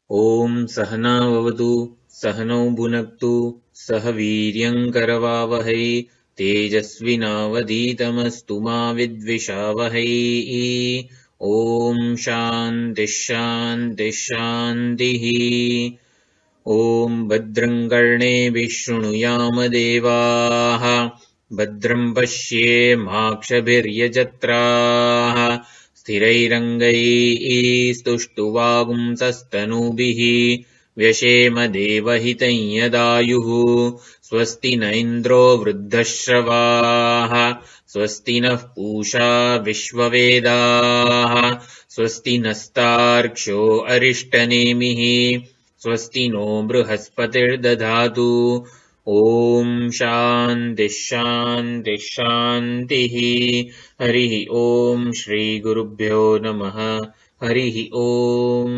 ॐ सहनाववतु सहनौ भुनक्तु सह वीर्यङ्करवावहै तेजस्विनावधीतमस्तु मा विद्विषावहै। ॐ शान्तिः शान्तिः शान्तिः। ॐ भद्रं कर्णेभिः शृणुयाम देवाः भद्रं पश्येमाक्षभिर्यजत्राः स्थिरैरङ्गैस्तुष्टुवागुंसस्तनूभिः व्यशेम देवहितं यदायुः। स्वस्ति न इन्द्रो वृद्धश्रवाः स्वस्ति नः पूषा विश्ववेदाः स्वस्ति नस्तार्क्ष्यो अरिष्टनेमिः स्वस्ति नो बृहस्पतिर्दधातु। ॐ शान्तिः शान्तिः शान्तिः। हरिः ॐ श्रीगुरुभ्यो नमः। हरिः ॐ।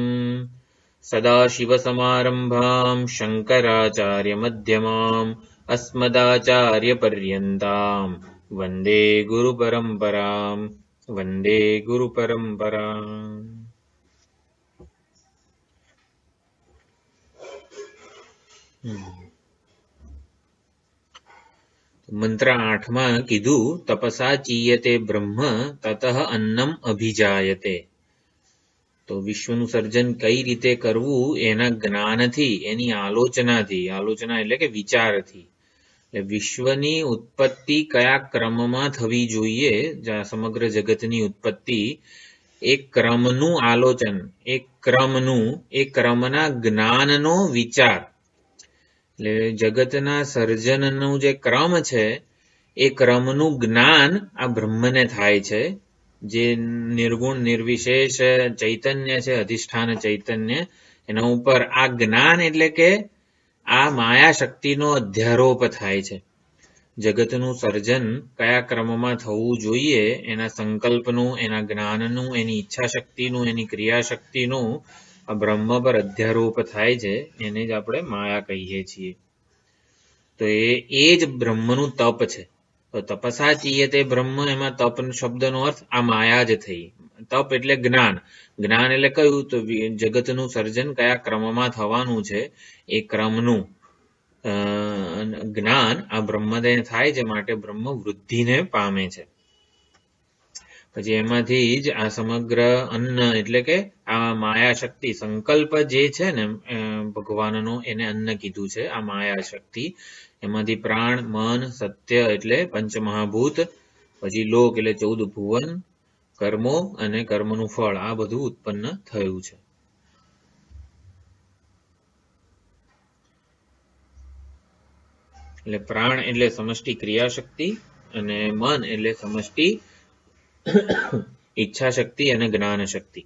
सदाशिवसमारम्भां शङ्कराचार्यमध्यमाम् अस्मदाचार्यपर्यन्तां वन्दे गुरुपरम्पराम् वन्दे गुरुपरम्पराम्। મંત્ર 8માં કીધું તપસા ચીયતે બ્રહ્મ તતઃ અન્નમ અભિજાયતે. તો વિશ્વનું સર્જન કઈ રીતે કરવું એના જ્ઞાનથી, એની આલોચનાથી, આલોચના એટલે કે વિચારથી, એટલે વિશ્વની ઉત્પત્તિ કયા ક્રમમાં થવી જોઈએ, સમગ્ર જગતની ઉત્પત્તિ, એ ક્રમનું આલોચન, એ ક્રમના જ્ઞાનનો વિચાર. એટલે જગતના સર્જનનો જે ક્રમ છે એ ક્રમનું જ્ઞાન આ બ્રહ્મને થાય છે. જે નિર્ગુણ નિર્વિશેષ ચૈતન્ય છે, અધિષ્ઠાન ચૈતન્ય, એના ઉપર આ જ્ઞાન એટલે કે આ માયા શક્તિનો અધ્યારોપ થાય છે. જગતનું સર્જન કયા ક્રમમાં થવું જોઈએ એના સંકલ્પનું, એના જ્ઞાનનું, એની ઈચ્છા શક્તિનું, એની ક્રિયાશક્તિનું આ બ્રહ્મ પર અધ્યારોપ થાય છે. એને જ આપણે માયા કહીએ છીએ. તો એ જ બ્રહ્મનું તપ છે. તો તપસા ચીયતે બ્રહ્મ, એમાં તપ શબ્દનો અર્થ આ માયા જ થઈ. તપ એટલે જ્ઞાન. જ્ઞાન એટલે કયું? તો જગતનું સર્જન કયા ક્રમમાં થવાનું છે એ ક્રમનું જ્ઞાન આ બ્રહ્મદેહ થાય છે, માટે બ્રહ્મ વૃદ્ધિને પામે છે. પછી એમાંથી જ આ સમગ્ર અન્ન એટલે કે આ માયા શક્તિ, સંકલ્પ જે છે ને ભગવાનનો, એને અન્ન કીધું છે. આ માયા શક્તિ, એમાંથી પ્રાણ, મન, સત્ય એટલે પંચમહાભૂત, પછી લોક એટલે 14 ભુવન, કર્મો અને કર્મનું ફળ, આ બધું ઉત્પન્ન થયું છે. એટલે પ્રાણ એટલે સમષ્ટિ ક્રિયાશક્તિ, અને મન એટલે સમષ્ટિ ઈચ્છા શક્તિ અને જ્ઞાન શક્તિ.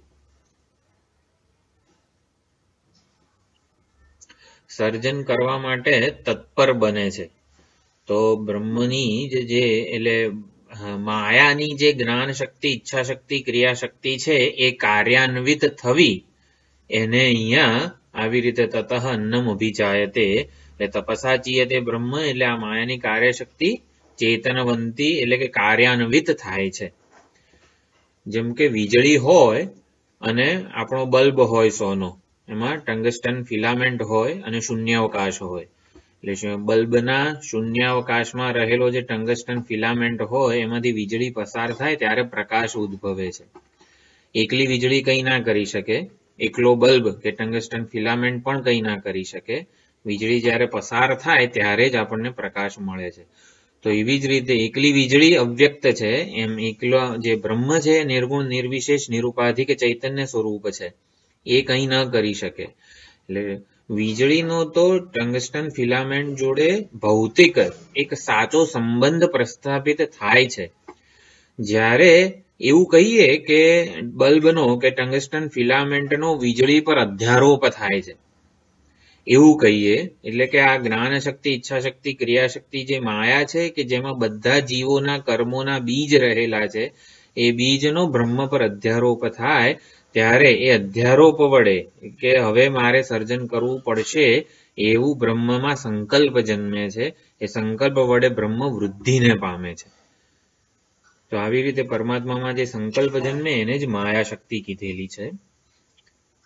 સર્જન કરવા માટે તત્પર બને છે. તો બ્રહ્મની જે એટલે માયાની જે જ્ઞાન શક્તિ, ઈચ્છા શક્તિ, ક્રિયાશક્તિ છે એ કાર્યાન્વિત થવી, એને અહીંયા આવી રીતે તતઃ અન્નમ અભિજાયતે, એટલે તપસા ચીયતે બ્રહ્મ એટલે આ માયાની કાર્યશક્તિ ચેતનવંતી એટલે કે કાર્યાન્વિત થાય છે. જેમ કે વીજળી હોય અને આપણો બલ્બ હોય સોનો, એમાં ટંગસ્ટન ફિલામેન્ટ હોય અને શૂન્યાવકાશ હોય. એટલે બલ્બના શૂન્યાવકાશમાં રહેલો જે ટંગસ્ટન ફિલામેન્ટ હોય એમાંથી વીજળી પસાર થાય ત્યારે પ્રકાશ ઉદ્ભવે છે. એકલી વીજળી કંઈ ના કરી શકે, એકલો બલ્બ કે ટંગસ્ટન ફિલામેન્ટ પણ કંઈ ના કરી શકે. વીજળી જ્યારે પસાર થાય ત્યારે જ આપણને પ્રકાશ મળે છે. તો એવી જ રીતે એકલી વીજળી અવ્યક્ત છે, એમ એકલો જે બ્રહ્મ છે નિર્ગુણ નિર્વિશેષ નિરુપાધિક ચૈતન્ય સ્વરૂપ છે, એ કંઈ ન કરી શકે. એટલે વીજળીનો તો ટંગસ્ટન ફિલામેન્ટ જોડે ભૌતિક એક સાચો સંબંધ પ્રસ્થાપિત થાય છે. જ્યારે એવું કહીએ કે બલ્બનો કે ટંગસ્ટન ફિલામેન્ટનો વીજળી પર અધ્યારોપ થાય છે, એવું કહીએ, એટલે કે આ જ્ઞાન શક્તિ, ઈચ્છા શક્તિ, ક્રિયાશક્તિ જે માયા છે કે જેમાં બધા જીવોના કર્મોના બીજ રહેલા છે, એ બીજનો બ્રહ્મ પર અધ્યારોપ થાય ત્યારે એ અધ્યારોપ વડે કે હવે મારે સર્જન કરવું પડશે એવું બ્રહ્મમાં સંકલ્પ જન્મે છે. એ સંકલ્પ વડે બ્રહ્મ વૃદ્ધિને પામે છે. તો આવી રીતે પરમાત્મામાં જે સંકલ્પ જન્મે એને જ માયા શક્તિ કીધેલી છે.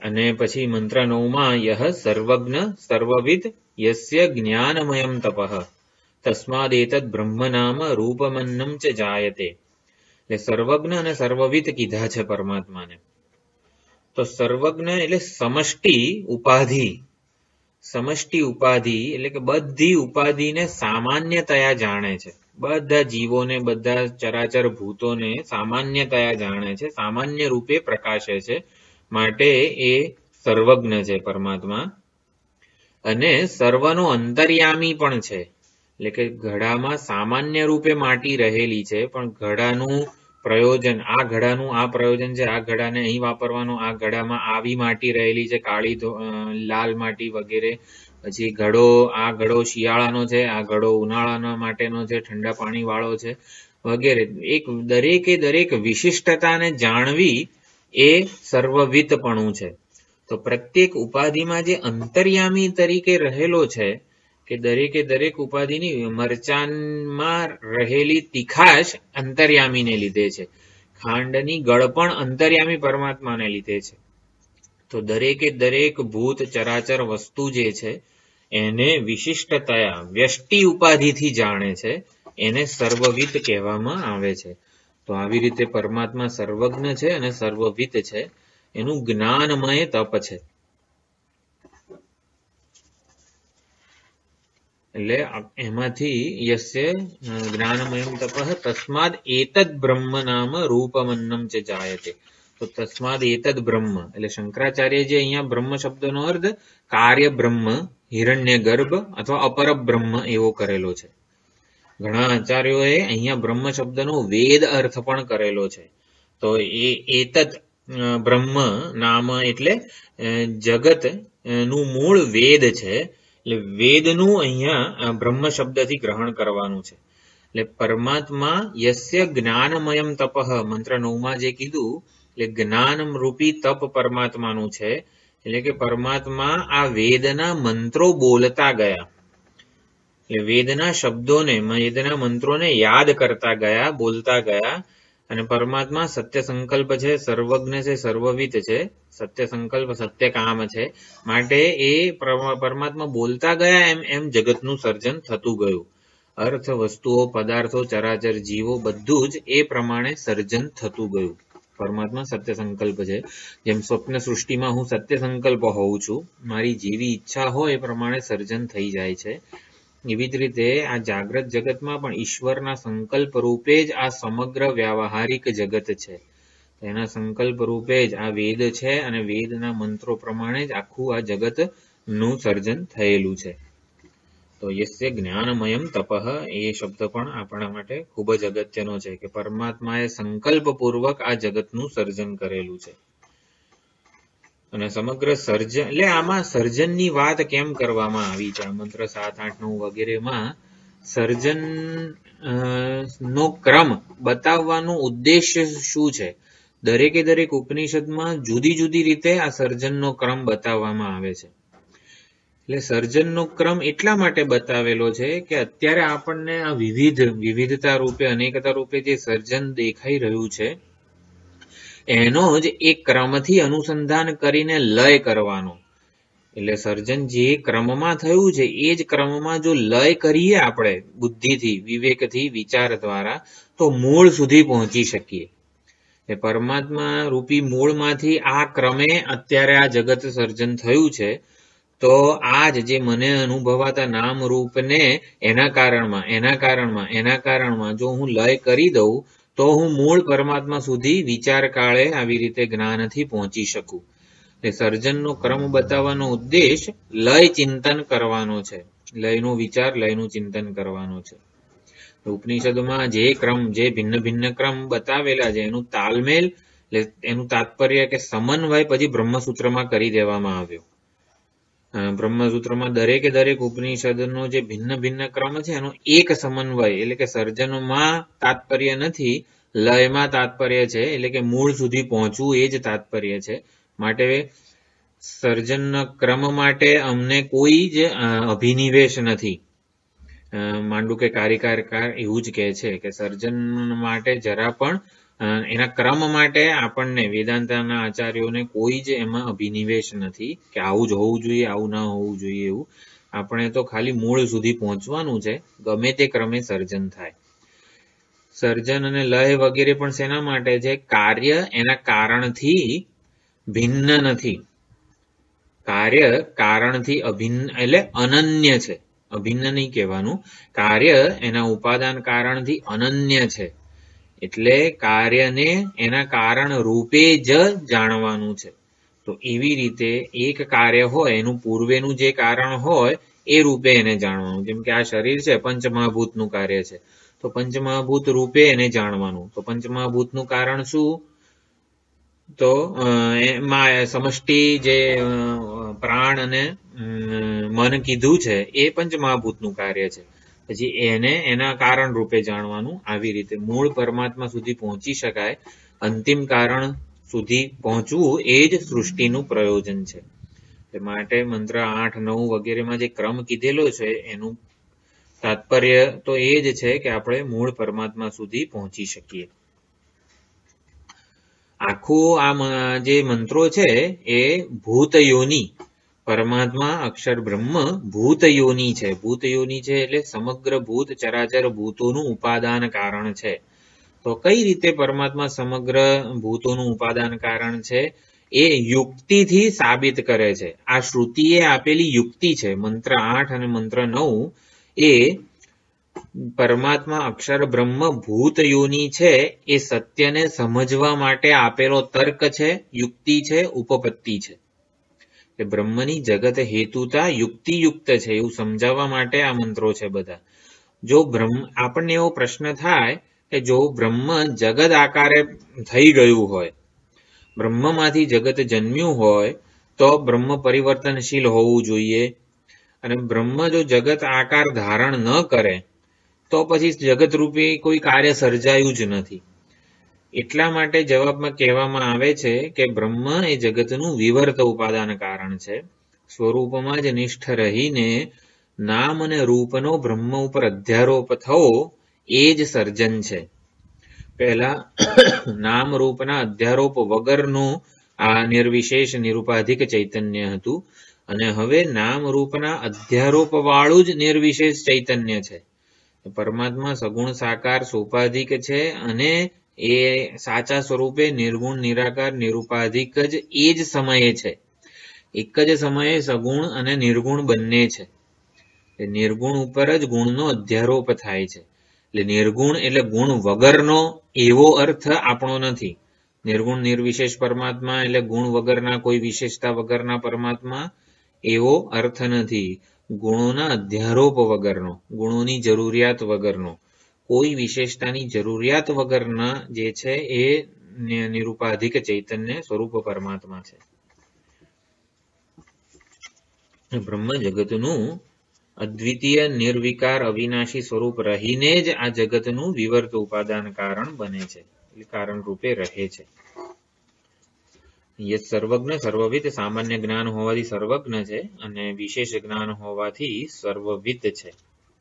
અને પછી મંત્ર 9 માં યહ સર્વજ્ઞ સર્વવિદ યસ્ય જ્ઞાનમયમ તપઃ તસ્માદ એતદ બ્રહ્મ નામ રૂપમન્નમ ચ જાયતે. એટલે સર્વજ્ઞ અને સર્વવિદ કીધા છે પરમાત્માને. તો સર્વજ્ઞ એટલે સમષ્ટિ ઉપાધિ. સમષ્ટિ ઉપાધિ એટલે કે બધી ઉપાધિને સામાન્યતયા જાણે છે. બધા જીવોને, બધા ચરાચર ભૂતોને સામાન્યતયા જાણે છે, સામાન્ય રૂપે પ્રકાશે છે. માટે એ સર્વજ્ઞ છે પરમાત્મા. અને સર્વનો અંતર્યામી પણ છે. એટલે કે ઘડામાં સામાન્ય રૂપે માટી રહેલી છે, પણ ઘડાનું પ્રયોજન, આ ઘડાનું આ પ્રયોજન છે, આ ઘડાને અહીં વાપરવાનું, આ ઘડામાં આવી માટી રહેલી છે, કાળી લાલ માટી વગેરે. પછી આ ઘડો શિયાળાનો છે, આ ઘડો ઉનાળાના માટેનો છે, ઠંડા પાણી વાળો છે વગેરે. દરેક વિશિષ્ટતાને જાણવી એ સર્વવિતપણું છે. તો પ્રત્યેક ઉપાધિમાં જે અંતર્યામી તરીકે રહેલો છે, કે દરેક ઉપાધિની મરચાનમાં રહેલી તીખાશ અંતર્યામીને લીધે છે, ખાંડની ગળપણ અંતર્યામી પરમાત્માને લીધે છે. તો દરેક ભૂત ચરાચર વસ્તુ જે છે એને વિશિષ્ટતયા વ્યષ્ટિ ઉપાધિથી જાણે છે, એને સર્વવિત કહેવામાં આવે છે. તો આવી રીતે પરમાત્મા સર્વજ્ઞ છે અને સર્વવિત છે. એનું જ્ઞાનમય તપ છે. એટલે એમાંથી યસ્ય જ્ઞાનમયમ તપઃ તસ્માદ એતદ બ્રહ્મ નામ રૂપમન્નમ ચ જાયતે. તો તસ્માદ એતદ બ્રહ્મ એટલે શંકરાચાર્યજી અહીંયા બ્રહ્મ શબ્દનો અર્થ કાર્ય બ્રહ્મ, હિરણ્ય ગર્ભ અથવા અપર બ્રહ્મ એવો કરેલો છે. ઘણા આચાર્યોએ અહીંયા બ્રહ્મ શબ્દનો વેદ અર્થ પણ કરેલો છે. તો એતદ બ્રહ્મ નામ એટલે જગત નું મૂળ વેદ છે. એટલે વેદનું અહીંયા બ્રહ્મ શબ્દથી ગ્રહણ કરવાનું છે. એટલે પરમાત્મા યસ્ય જ્ઞાનમયમ તપઃ મંત્ર 9 માં જે કીધું, એટલે જ્ઞાન રૂપી તપ પરમાત્માનું છે. એટલે કે પરમાત્મા આ વેદના મંત્રો બોલતા ગયા, એટલે વેદના શબ્દોને, વેદના મંત્રોને યાદ કરતા ગયા, બોલતા ગયા. અને પરમાત્મા સત્ય સંકલ્પ છે, સર્વજ્ઞ છે, સર્વવિત છે. સત્ય સંકલ્પ, સત્ય કામ છે. માટે એ પરમાત્મા બોલતા ગયા એમ જગતનું સર્જન થતું ગયું. અર્થ, વસ્તુઓ, પદાર્થો, ચરાચર જીવો બધું જ એ પ્રમાણે સર્જન થતું ગયું. પરમાત્મા સત્ય સંકલ્પ છે. જેમ સ્વપ્ન સૃષ્ટિમાં હું સત્ય સંકલ્પ હોઉં છું, મારી જેવી ઈચ્છા હોય એ પ્રમાણે સર્જન થઈ જાય છે. એવી જ રીતે આ જાગ્રત જગતમાં પણ ઈશ્વરના સંકલ્પ રૂપે જ આ સમગ્ર વ્યાવહારિક જગત છે. એના સંકલ્પ રૂપે જ આ વેદ છે અને વેદના મંત્રો પ્રમાણે જ આખું આ જગતનું સર્જન થયેલું છે. તો યસ્ય જ્ઞાનમયમ તપઃ એ શબ્દ પણ આપણા માટે ખૂબ જ અગત્યનો છે, કે પરમાત્માએ સંકલ્પપૂર્વક આ જગતનું સર્જન કરેલું છે. અને સમગ્ર સર્જન, એટલે આમાં સર્જનની વાત કેમ કરવામાં આવી છે? મંત્ર 7, 8, 9 વગેરેમાં સર્જન નો ક્રમ બતાવવાનો ઉદ્દેશ્ય શું છે? દરેક ઉપનિષદમાં જુદી જુદી રીતે આ સર્જનનો ક્રમ બતાવવામાં આવે છે. એટલે સર્જનનો ક્રમ એટલા માટે બતાવેલો છે કે અત્યારે આપણને આ વિવિધતા રૂપે, અનેકતા રૂપે જે સર્જન દેખાઈ રહ્યું છે, એનો જ એક ક્રમથી અનુસંધાન કરીને લય કરવાનો. એટલે સર્જન જે ક્રમમાં થયું છે એ જ ક્રમમાં જો લય કરીએ આપણે બુદ્ધિથી, વિવેકથી, વિચાર દ્વારા, તો મૂળ સુધી પહોંચી શકીએ. પરમાત્મા રૂપી મૂળમાંથી આ ક્રમે અત્યારે આ જગત સર્જન થયું છે. તો આ જ જે મને અનુભવાતા નામ રૂપને એના કારણમાં જો હું લય કરી દઉં તો હું મૂળ પરમાત્મા સુધી વિચાર કાળે આવી રીતે જ્ઞાનથી પહોંચી શકું. એટલે સર્જનનો ક્રમ બતાવવાનો ઉદ્દેશ લય ચિંતન કરવાનો છે. લયનો વિચાર, લયનું ચિંતન કરવાનો છે. ઉપનિષદમાં જે ભિન્ન ભિન્ન ક્રમ બતાવેલા છે એનું તાલમેલ, એનું તાત્પર્ય કે સમન્વય પછી બ્રહ્મસૂત્રમાં કરી દેવામાં આવ્યો. બ્રહ્મસૂત્રમાં દરેક ઉપનિષદનો જે ભિન્ન ભિન્ન ક્રમ છે એનો એક સમન્વય, એટલે કે સર્જનમાં તાત્પર્ય નથી, લયમાં તાત્પર્ય છે. એટલે કે મૂળ સુધી પહોંચવું એ જ તાત્પર્ય છે. માટે સર્જનના ક્રમ માટે અમને કોઈ જ અભિનિવેશ નથી. માંડુકે કારિકાર એવું જ કહે છે કે સર્જન માટે જરા પણ એના ક્રમ માટે આપણને વેદાંતના આચાર્યોને કોઈ જ એમાં અભિનિવેશ નથી કે આવું જ હોવું જોઈએ, આવું ના હોવું જોઈએ. એવું આપણે તો ખાલી મૂળ સુધી પહોંચવાનું છે. ગમે તે ક્રમે સર્જન થાય. સર્જન અને લય વગેરે પણ શેના માટે છે? કાર્ય એના કારણથી ભિન્ન નથી. કાર્ય કારણથી અભિન્ન એટલે અનન્ય છે. અભિન્ન નહીં કહેવાનું. કાર્ય એના ઉપાદાન કારણથી અનન્ય છે. એટલે કાર્યને એના કારણ રૂપે જ જાણવાનું છે. તો એવી રીતે એક કાર્ય હોય એનું પૂર્વેનું જે કારણ હોય એ રૂપે એને જાણવાનું. જેમ કે આ શરીર છે પંચમહાભૂતનું કાર્ય છે, તો પંચમહાભૂત રૂપે એને જાણવાનું. તો પંચમહાભૂતનું કારણ શું? તો એમાં સમષ્ટિ જે પ્રાણ અને મન કીધું છે એ પંચમહાભૂતનું કાર્ય છે. પછી એને એના કારણ રૂપે જાણવાનું. આવી રીતે મૂળ પરમાત્મા સુધી પહોંચી શકાય. અંતિમ કારણ સુધી પહોંચવું એ જ સૃષ્ટિનું પ્રયોજન છે. માટે મંત્ર 8, 9 વગેરેમાં જે ક્રમ કીધેલો છે એનું તાત્પર્ય તો એ જ છે કે આપણે મૂળ પરમાત્મા સુધી પહોંચી શકીએ. આખું આ જે મંત્રો છે એ ભૂતયોની, પરમાત્મા અક્ષર બ્રહ્મ ભૂતયોની છે. ભૂતયોની છે એટલે સમગ્ર ભૂત ચરાચર ભૂતોનું ઉપાદાન કારણ છે. તો કઈ રીતે પરમાત્મા સમગ્ર ભૂતોનું ઉપાદાન કારણ છે? એ યુક્તિથી સાબિત કરે છે. આ શ્રુતિએ આપેલી યુક્તિ છે. મંત્ર 8 અને મંત્ર 9 એ પરમાત્મા અક્ષર બ્રહ્મ ભૂતયોની છે એ સત્યને સમજવા માટે આપેલો તર્ક છે, યુક્તિ છે, ઉપપત્તિ છે. બ્રહ્મની જગત હેતુતા યુક્તિયુક્ત છે એવું સમજાવવા માટે આ મંત્રો છે બધા. જો આપણને એવો પ્રશ્ન થાય કે જો બ્રહ્મ જગત આકારે થઈ ગયું હોય, બ્રહ્મમાંથી જગત જન્મ્યું હોય તો બ્રહ્મ પરિવર્તનશીલ હોવું જોઈએ, અને બ્રહ્મ જો જગત આકાર ધારણ ન કરે તો પછી જગત રૂપી કોઈ કાર્ય સર્જાયું જ નથી. એટલા માટે જવાબમાં કહેવામાં આવે છે કે બ્રહ્મ એ જગતનું વિવર્ત ઉપાદાન કારણ છે. સ્વરૂપમાં જ નિષ્ઠ રહીને નામ અને રૂપનો બ્રહ્મ ઉપર અધ્યારોપ થવો એ જ સર્જન છે. પહેલા નામ રૂપના અધ્યારોપ વગરનું આ નિર્વિશેષ નિરુપાધિક ચૈતન્ય હતું, અને હવે નામ રૂપના અધ્યારોપ વાળું જ નિર્વિશેષ ચૈતન્ય છે. પરમાત્મા સગુણ સાકાર સોપાધિક છે, અને એ સાચા સ્વરૂપે નિર્ગુણ નિરાકાર નિરુપાધિક જ એ જ સમયે છે. એક જ સમયે સગુણ અને નિર્ગુણ બંને છે. નિર્ગુણ ઉપર જ ગુણનો અધ્યારોપ થાય છે. એટલે નિર્ગુણ એટલે ગુણ વગરનો એવો અર્થ આપણો નથી. નિર્ગુણ નિર્વિશેષ પરમાત્મા એટલે ગુણ વગરના, કોઈ વિશેષતા વગરના પરમાત્મા એવો અર્થ નથી. ગુણોના અધ્યારોપ વગરનો, ગુણોની જરૂરિયાત વગરનો, કોઈ વિશેષતાની જરૂરિયાત વગરના જે છે એ નિરુપાધિક ચૈતન્ય સ્વરૂપ પરમાત્મા છે. બ્રહ્મ જગતનું અદ્વિતીય નિર્વિકાર અવિનાશી સ્વરૂપ રહીને જ આ જગતનું વિવર્ત ઉપાદાન કારણ બને છે, કારણ રૂપે રહે છે. યત સર્વજ્ઞ સર્વવિદ, સામાન્ય જ્ઞાન હોવાથી સર્વજ્ઞ છે અને વિશેષ જ્ઞાન હોવાથી સર્વવિદ છે.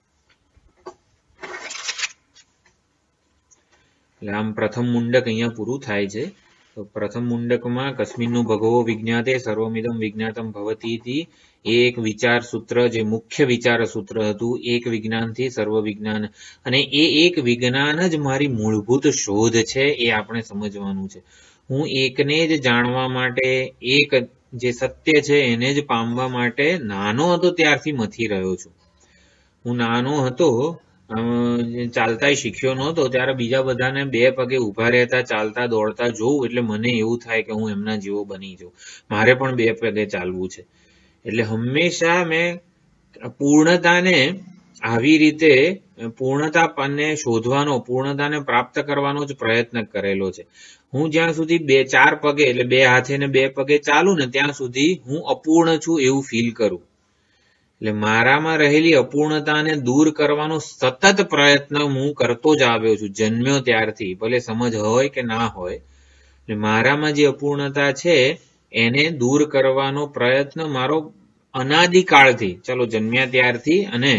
એટલે આમ પ્રથમ મુંડક અહીંયા પૂરું થાય છે. તો પ્રથમ મુંડકમાં કસ્મિન્નું ભગવો વિજ્ઞાતે સર્વમિદમ વિજ્ઞાતમ ભવતી, એક વિચાર સૂત્ર, જે મુખ્ય વિચાર સૂત્ર હતું, એક વિજ્ઞાનથી સર્વ વિજ્ઞાન, અને એ એક વિજ્ઞાન જ મારી મૂળભૂત શોધ છે એ આપણે સમજવાનું છે. હું એકને જ જાણવા માટે, એક જે સત્ય છે એને જ પામવા માટે નાનો હતો ત્યારથી મથી રહ્યો છું. હું નાનો હતો, ચાલતા શીખ્યો નહોતો, ત્યારે બીજા બધાને 2 પગે ઉભા રહેતા, ચાલતા દોડતા જોઉં એટલે મને એવું થાય કે હું એમના જેવો બની જાઉં, મારે પણ 2 પગે ચાલવું છે. એટલે હંમેશા મેં પૂર્ણતાને આવી રીતે પૂર્ણતાને શોધવાનો, પૂર્ણતાને પ્રાપ્ત કરવાનો જ પ્રયત્ન કરેલો છે. હું જ્યાં સુધી 4 પગે એટલે 2 હાથે ને 2 પગે ચાલું ને ત્યાં સુધી હું અપૂર્ણ છું એવું ફીલ કરું. એટલે મારામાં રહેલી અપૂર્ણતાને દૂર કરવાનો સતત પ્રયત્ન હું કરતો જ આવ્યો છું, જન્મ્યો ત્યારથી, ભલે સમજ હોય કે ના હોય. એટલે મારામાં જે અપૂર્ણતા છે એને દૂર કરવાનો પ્રયત્ન મારો અનાદિકાળથી, ચલો જન્મ્યા ત્યારથી અને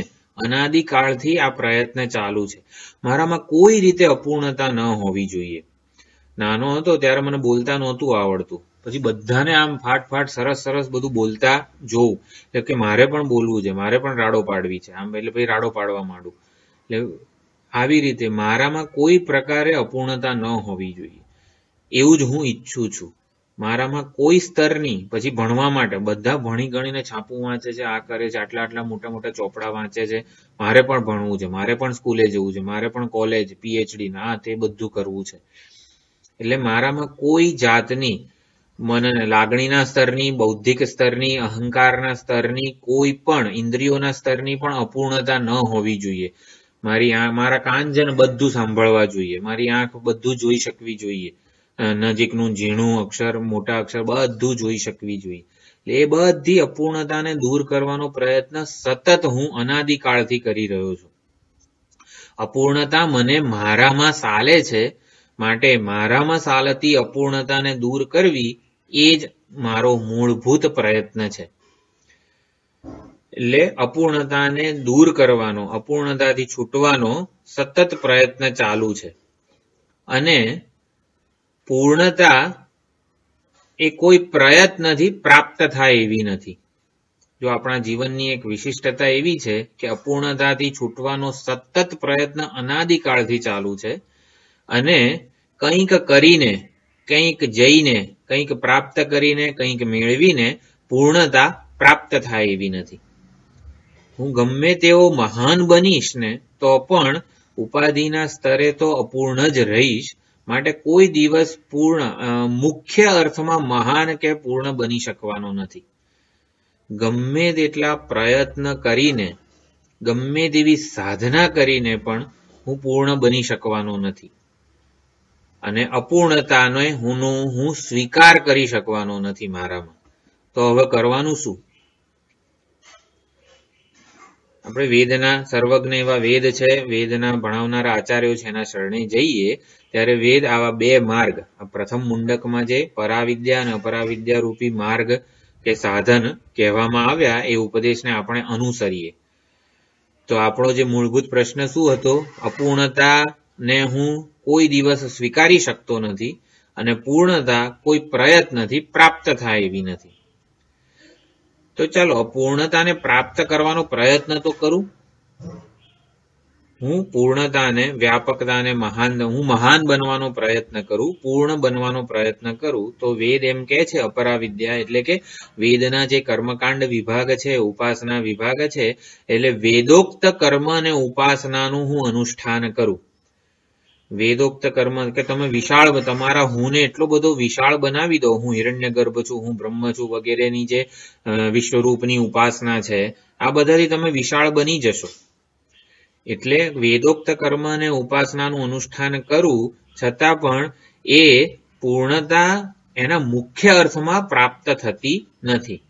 અનાદિકાળથી આ પ્રયત્ન ચાલુ છે. મારામાં કોઈ રીતે અપૂર્ણતા ન હોવી જોઈએ. નાનો હતો ત્યારે મને બોલતા નહોતું આવડતું, પછી બધાને આમ ફાટ સરસ સરસ બધું બોલતા જોઉં એટલે કે મારે પણ બોલવું છે, મારે પણ રાડો પાડવી છે, આમ એટલે પછી રાડો પાડવા માંડું. એટલે આવી રીતે મારામાં કોઈ પ્રકારે અપૂર્ણતા ન હોવી જોઈએ, એવું જ હું ઈચ્છું છું. મારામાં કોઈ સ્તરની, પછી ભણવા માટે બધા ભણી ગણીને છાપું વાંચે છે, આ કરે છે, આટલા મોટા મોટા ચોપડા વાંચે છે, મારે પણ ભણવું છે, મારે પણ સ્કૂલે જવું છે, મારે પણ કોલેજ પીએચડી ના તે બધું કરવું છે. એટલે મારામાં કોઈ જાતની મને લાગણીના સ્તરની, બૌદ્ધિક સ્તરની, અહંકારના સ્તરની, કોઈ પણ ઇન્દ્રિયોના સ્તરની પણ અપૂર્ણતા ન હોવી જોઈએ. મારા કાન છે ને બધું સાંભળવા જોઈએ, મારી આંખ બધું જોઈ શકવી જોઈએ, નજીકનું ઝીણું અક્ષર, મોટા અક્ષર બધું જોઈ શકવી જોઈએ. એટલે એ બધી અપૂર્ણતાને દૂર કરવાનો પ્રયત્ન સતત હું અનાદિકાળથી કરી રહ્યો છું. અપૂર્ણતા મને મારામાં સાલે છે, માટે મારામાં સાલતી અપૂર્ણતાને દૂર કરવી એ જ મારો મૂળભૂત પ્રયત્ન છે. એટલે અપૂર્ણતાને દૂર કરવાનો, અપૂર્ણતાથી છૂટવાનો સતત પ્રયત્ન ચાલુ છે. અને પૂર્ણતા એ કોઈ પ્રયત્નથી પ્રાપ્ત થાય એવી નથી. જો આપણા જીવનની એક વિશિષ્ટતા એવી છે કે અપૂર્ણતાથી છૂટવાનો સતત પ્રયત્ન અનાદિકાળથી ચાલુ છે, અને કંઈક કરીને, કંઈક જઈને, કંઈક પ્રાપ્ત કરીને, કંઈક મેળવીને પૂર્ણતા પ્રાપ્ત થાય એવી નથી. હું ગમે તેવો મહાન બનીશ ને તો પણ ઉપાધિના સ્તરે તો અપૂર્ણ જ રહીશ, માટે કોઈ દિવસ મુખ્ય અર્થમાં મહાન કે પૂર્ણ બની શકવાનો નથી. ગમે તેટલા પ્રયત્ન કરીને, ગમે તેવી સાધના કરીને પણ હું પૂર્ણ બની શકવાનો નથી, અને અપૂર્ણતાને હું સ્વીકાર કરી શકવાનો નથી મારામાં. તો હવે કરવાનું શું? આપણે વેદના, સર્વજ્ઞ એવા વેદ છે, વેદના ભણાવનારા આચાર્યો છે, એના શરણે જઈએ ત્યારે વેદ આવા બે માર્ગ, પ્રથમ મુંડકમાં જે પરાવિદ્યા અને અપરાવિદ્યા રૂપી માર્ગ કે સાધન કહેવામાં આવ્યા, એ ઉપદેશને આપણે અનુસરીએ. તો આપણો જે મૂળભૂત પ્રશ્ન શું હતો? અપૂર્ણતાને હું કોઈ દિવસ સ્વીકારી શકતો નથી, અને પૂર્ણતા કોઈ પ્રયત્નથી પ્રાપ્ત થાય એવી નથી. તો ચાલો પૂર્ણતાને પ્રાપ્ત કરવાનો પ્રયત્ન તો કરું. હું પૂર્ણતાને, વ્યાપકતાને, હું મહાન બનવાનો પ્રયત્ન કરું, પૂર્ણ બનવાનો પ્રયત્ન કરું. તો વેદ એમ કે છે અપરાવિદ્યા એટલે કે વેદના જે કર્મકાંડ વિભાગ છે, ઉપાસના વિભાગ છે, એટલે વેદોક્ત કર્મ અને ઉપાસનાનું હું અનુષ્ઠાન કરું. વેદોક્ત કર્મ કે તમે વિશાળ, તમારા હું ને એટલો બધો વિશાળ બનાવી દો, હું હિરણ્યગર્ભ છું, હું બ્રહ્મ છું વગેરેની જે વિશ્વરૂપની ઉપાસના છે, આ બધાથી તમે વિશાળ બની જશો. એટલે વેદોક્ત કર્મ અને ઉપાસનાનું અનુષ્ઠાન કરું છતાં પણ એ પૂર્ણતા એના મુખ્ય અર્થમાં પ્રાપ્ત થતી નથી.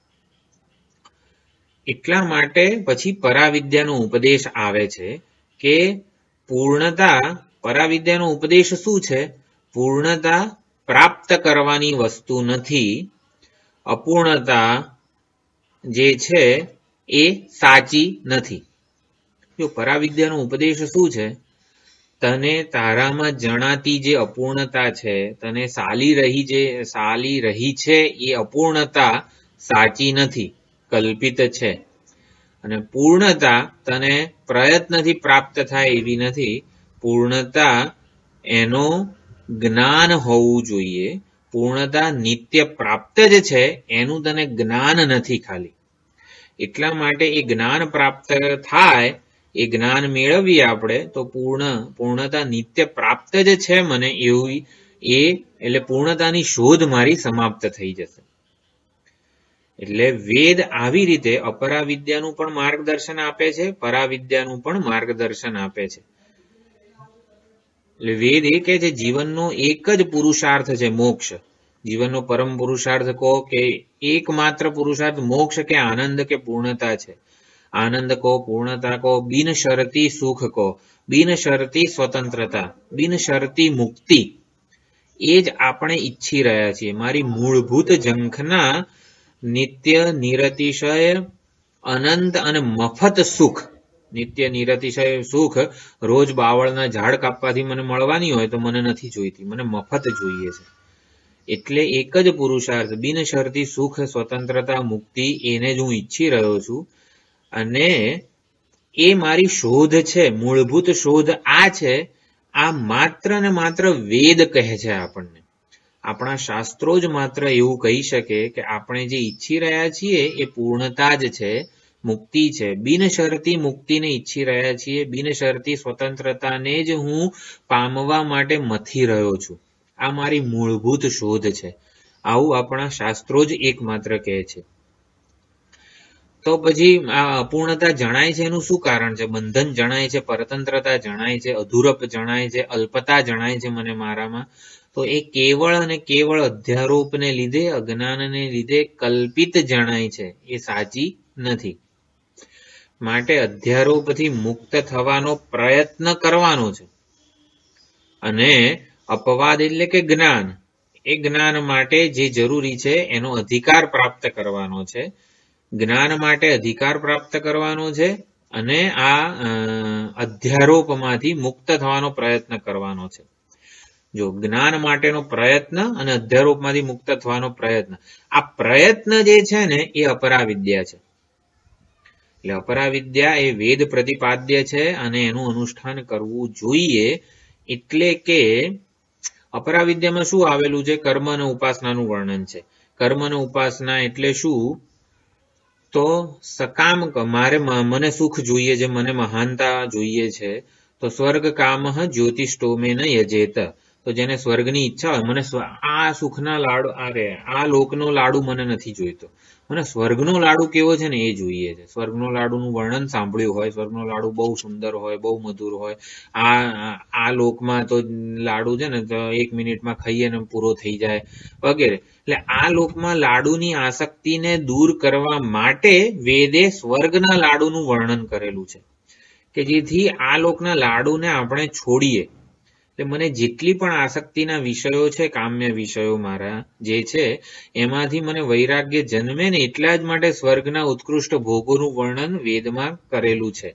એટલા માટે પછી પરાવિદ્યાનો ઉપદેશ આવે છે કે પૂર્ણતા, પરાવિદ્યાનો ઉપદેશ શું છે? પૂર્ણતા પ્રાપ્ત કરવાની વસ્તુ નથી, અપૂર્ણતા જે છે એ સાચી નથી. જો પરાવિદ્યાનો ઉપદેશ શું છે? તને તારામાં જણાતી જે અપૂર્ણતા છે, તને સાલી રહી છે, એ અપૂર્ણતા સાચી નથી, કલ્પિત છે. અને પૂર્ણતા તને પ્રયત્નથી પ્રાપ્ત થાય એવી નથી. પૂર્ણતા એનો જ્ઞાન હોવું જોઈએ. પૂર્ણતા નિત્ય પ્રાપ્ત જ છે, એનું તને જ્ઞાન નથી ખાલી. એટલા માટે એ જ્ઞાન પ્રાપ્ત થાય, એ જ્ઞાન મેળવીએ આપણે તો પૂર્ણતા નિત્ય પ્રાપ્ત જ છે મને એવું, એટલે પૂર્ણતાની શોધ મારી સમાપ્ત થઈ જશે. એટલે વેદ આવી રીતે અપરાવિદ્યાનું પણ માર્ગદર્શન આપે છે, પરાવિદ્યાનું પણ માર્ગદર્શન આપે છે. એટલે વેદ એ કહે છે જીવનનો એક જ પુરુષાર્થ છે મોક્ષ. જીવનનો પરમ પુરુષાર્થ કહો કે એકમાત્ર પુરુષાર્થ મોક્ષ કે આનંદ કે પૂર્ણતા છે. આનંદ કહો, પૂર્ણતા કહો, બિનશરતી સુખ કહો, બિનશરતી સ્વતંત્રતા, બિનશરતી મુક્તિ, એ જ આપણે ઈચ્છી રહ્યા છીએ. મારી મૂળભૂત ઝંખના નિત્ય, નિરતિશય, અનંત અને મફત સુખ, નિત્ય નિરતિશય સુખ રોજ બાવળના ઝાડ કાપવાથી મને મળવાની હોય તો મને નથી જોઈતી, મને મફત જોઈએ છે. એટલે એક જ પુરુષાર્થ બિનશરતી સુખ, સ્વતંત્રતા, મુક્તિ એને જ હું ઈચ્છી રહ્યો છું. અને એ મારી શોધ છે, મૂળભૂત શોધ આ છે. આ માત્ર ને માત્ર વેદ કહે છે આપણને. આપણા શાસ્ત્રો જ માત્ર એવું કહી શકે કે આપણે જે ઈચ્છી રહ્યા છીએ એ પૂર્ણતા જ છે, મુક્તિ છે. બિનશરતી મુક્તિને ઈચ્છી રહ્યા છીએ, બિનશરતી સ્વતંત્રતાને જ હું પામવા માટે મથી રહ્યો છું. આ મારી મૂળભૂત શોધ છે. આવું આપણા શાસ્ત્રો જ એકમાત્ર કહે છે. તો પછી આ અપૂર્ણતા જણાય છે એનું શું કારણ છે? બંધન જણાય છે, પરતંત્રતા જણાય છે, અધૂરપ જણાય છે, અલ્પતા જણાય છે મને મારામાં. તો એ કેવળ અને કેવળ અધ્યારોપને લીધે, અજ્ઞાનને લીધે કલ્પિત જણાય છે, એ સાચી નથી. માટે અધ્યારોપથી મુક્ત થવાનો પ્રયત્ન કરવાનો છે. અને અપવાદ એટલે કે જ્ઞાન, એ જ્ઞાન માટે જે જરૂરી છે એનો અધિકાર પ્રાપ્ત કરવાનો છે. જ્ઞાન માટે અધિકાર પ્રાપ્ત કરવાનો છે અને આ અધ્યારોપમાંથી મુક્ત થવાનો પ્રયત્ન કરવાનો છે. જો જ્ઞાન માટેનો પ્રયત્ન અને અધ્યારોપમાંથી મુક્ત થવાનો પ્રયત્ન, આ પ્રયત્ન જે છે ને એ અપરાવિદ્યા છે. એટલે અપરાવિદ્યા એ વેદ પ્રતિપાદ્ય છે અને એનું અનુષ્ઠાન કરવું જોઈએ. એટલે કે અપરાવિદ્યામાં શું આવેલું છે? કર્મ અને ઉપાસનાનું વર્ણન છે. કર્મ અને ઉપાસના એટલે શું? તો સકામ, મને સુખ જોઈએ છે, મને મહાનતા જોઈએ છે, તો સ્વર્ગ કામ જ્યોતિષ્ટોમેન યજેત. તો જેને સ્વર્ગની ઈચ્છા હોય, મને આ સુખના લાડુ, આ લોકનો લાડુ મને નથી જોઈતો, મને સ્વર્ગનો લાડુ કેવો છે ને એ જોઈએ છે. સ્વર્ગનો લાડુનું વર્ણન સાંભળ્યું હોય, સ્વર્ગનો લાડુ બહુ સુંદર હોય, બહુ મધુર હોય. આ લોકમાં તો લાડુ છે ને તો 1 મિનિટમાં ખાઈએ ને પૂરો થઈ જાય વગેરે. એટલે આ લોકમાં લાડુની આસક્તિને દૂર કરવા માટે વેદે સ્વર્ગના લાડુનું વર્ણન કરેલું છે કે જેથી આ લોકના લાડુને આપણે છોડીએ. એટલે મને જેટલી પણ આસક્તિના વિષયો છે, કામ્ય વિષયો મારા જે છે, એમાંથી મને વૈરાગ્ય જન્મે ને એટલા જ માટે સ્વર્ગના ઉત્કૃષ્ટ ભોગોનું વર્ણન વેદમાં કરેલું છે.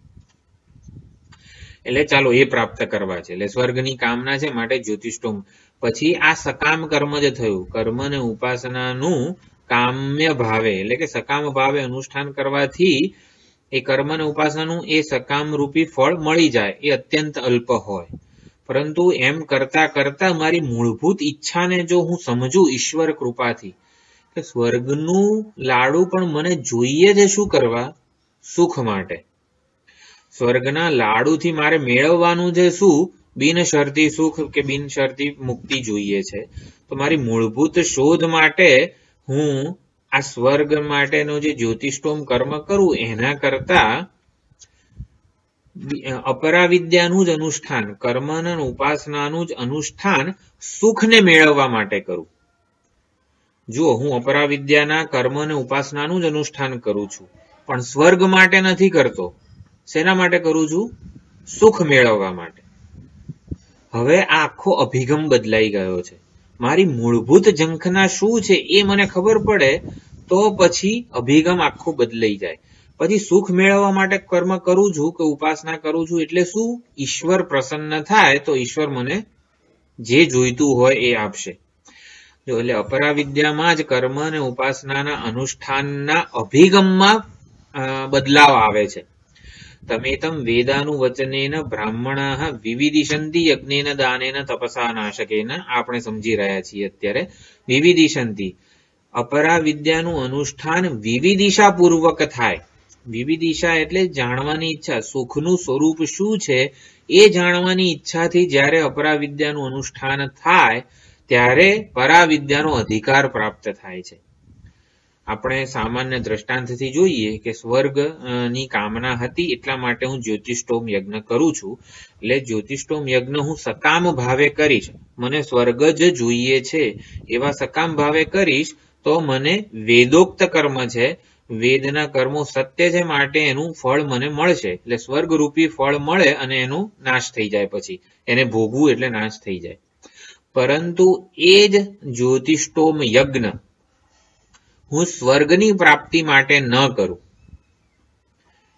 એટલે ચાલો એ પ્રાપ્ત કરવા છે, એટલે સ્વર્ગની કામના છે માટે જ્યોતિષ્ટોમ. પછી આ સકામ કર્મ જ થયું. કર્મ અને ઉપાસનાનું કામ્ય ભાવે એટલે કે સકામ ભાવે અનુષ્ઠાન કરવાથી એ કર્મ અને ઉપાસનાનું એ સકામ રૂપી ફળ મળી જાય, એ અત્યંત અલ્પ હોય. પરંતુ એમ કરતા કરતા મારી મૂળભૂત ઈચ્છાને જો હું સમજું ઈશ્વર કૃપાથી કે સ્વર્ગનું લાડુ પણ મને જોઈએ છે શું કરવા? સુખ માટે. સ્વર્ગના લાડુથી મારે મેળવવાનું છે શું? બિનશરતી સુખ કે બિનશરતી મુક્તિ જોઈએ છે. તો મારી મૂળભૂત શોધ માટે હું આ સ્વર્ગ માટેનો જે જ્યોતિષ્ટોમ કર્મ કરું એના કરતા અપરાવિદ્યાનું જ અનુષ્ઠાન, કર્મ અને ઉપાસનાનું જ અનુષ્ઠાન સુખને મેળવવા માટે કરું. જો હું અપરાવિદ્યાના કર્મ અને ઉપાસનાનું જ અનુષ્ઠાન કરું છું પણ સ્વર્ગ માટે નથી કરતો. શેના માટે કરું છું? સુખ મેળવવા માટે. હવે આ આખો અભિગમ બદલાઈ ગયો છે. મારી મૂળભૂત ઝંખના શું છે એ મને ખબર પડે તો પછી અભિગમ આખો બદલાઈ જાય. પછી સુખ મેળવવા માટે કર્મ કરું છું કે ઉપાસના કરું છું એટલે શું? ઈશ્વર પ્રસન્ન થાય તો ઈશ્વર મને જે જોઈતું હોય એ આપશે. જો એટલે અપરાવિદ્યામાં જ કર્મ અને ઉપાસનાના અનુષ્ઠાનના અભિગમમાં બદલાવ આવે છે. તમેતમ વેદાનું વચનેન બ્રાહ્મણાઃ વિવિદિશંતિ યજ્ઞેન દાનેન તપસા નાશકેન. આપણે સમજી રહ્યા છીએ અત્યારે. વિવિદિશંતિ, અપરાવિદ્યાનું અનુષ્ઠાન વિવિદિશા પૂર્વક થાય. વિવિદિશા એટલે જાણવાની ઈચ્છા, સુખનું સ્વરૂપ શું છે એ જાણવાની ઈચ્છાથી જ્યારે અપરાવિદ્યાનું અનુષ્ઠાન થાય ત્યારે પરાવિદ્યાનો અધિકાર પ્રાપ્ત થાય છે. આપણે સામાન્ય દ્રષ્ટાંતથી જોઈએ કે સ્વર્ગની કામના હતી એટલા માટે હું જ્યોતિષ્ટોમ યજ્ઞ કરું છું. એટલે જ્યોતિષ્ટોમ યજ્ઞ હું સકામ ભાવે કરીશ, મને સ્વર્ગ જ જોઈએ છે એવા સકામ ભાવે કરીશ તો મને વેદોક્ત કર્મ છે, વેદના કર્મો સત્ય છે માટે એનું ફળ મને મળશે. એટલે સ્વર્ગરૂપી ફળ મળે અને એનો નાશ થઈ જાય, પછી એને ભોગવું એટલે નાશ થઈ જાય. પરંતુ એ જ જ્યોતિષ્ટોમ યજ્ઞ હું સ્વર્ગની પ્રાપ્તિ માટે ન કરું,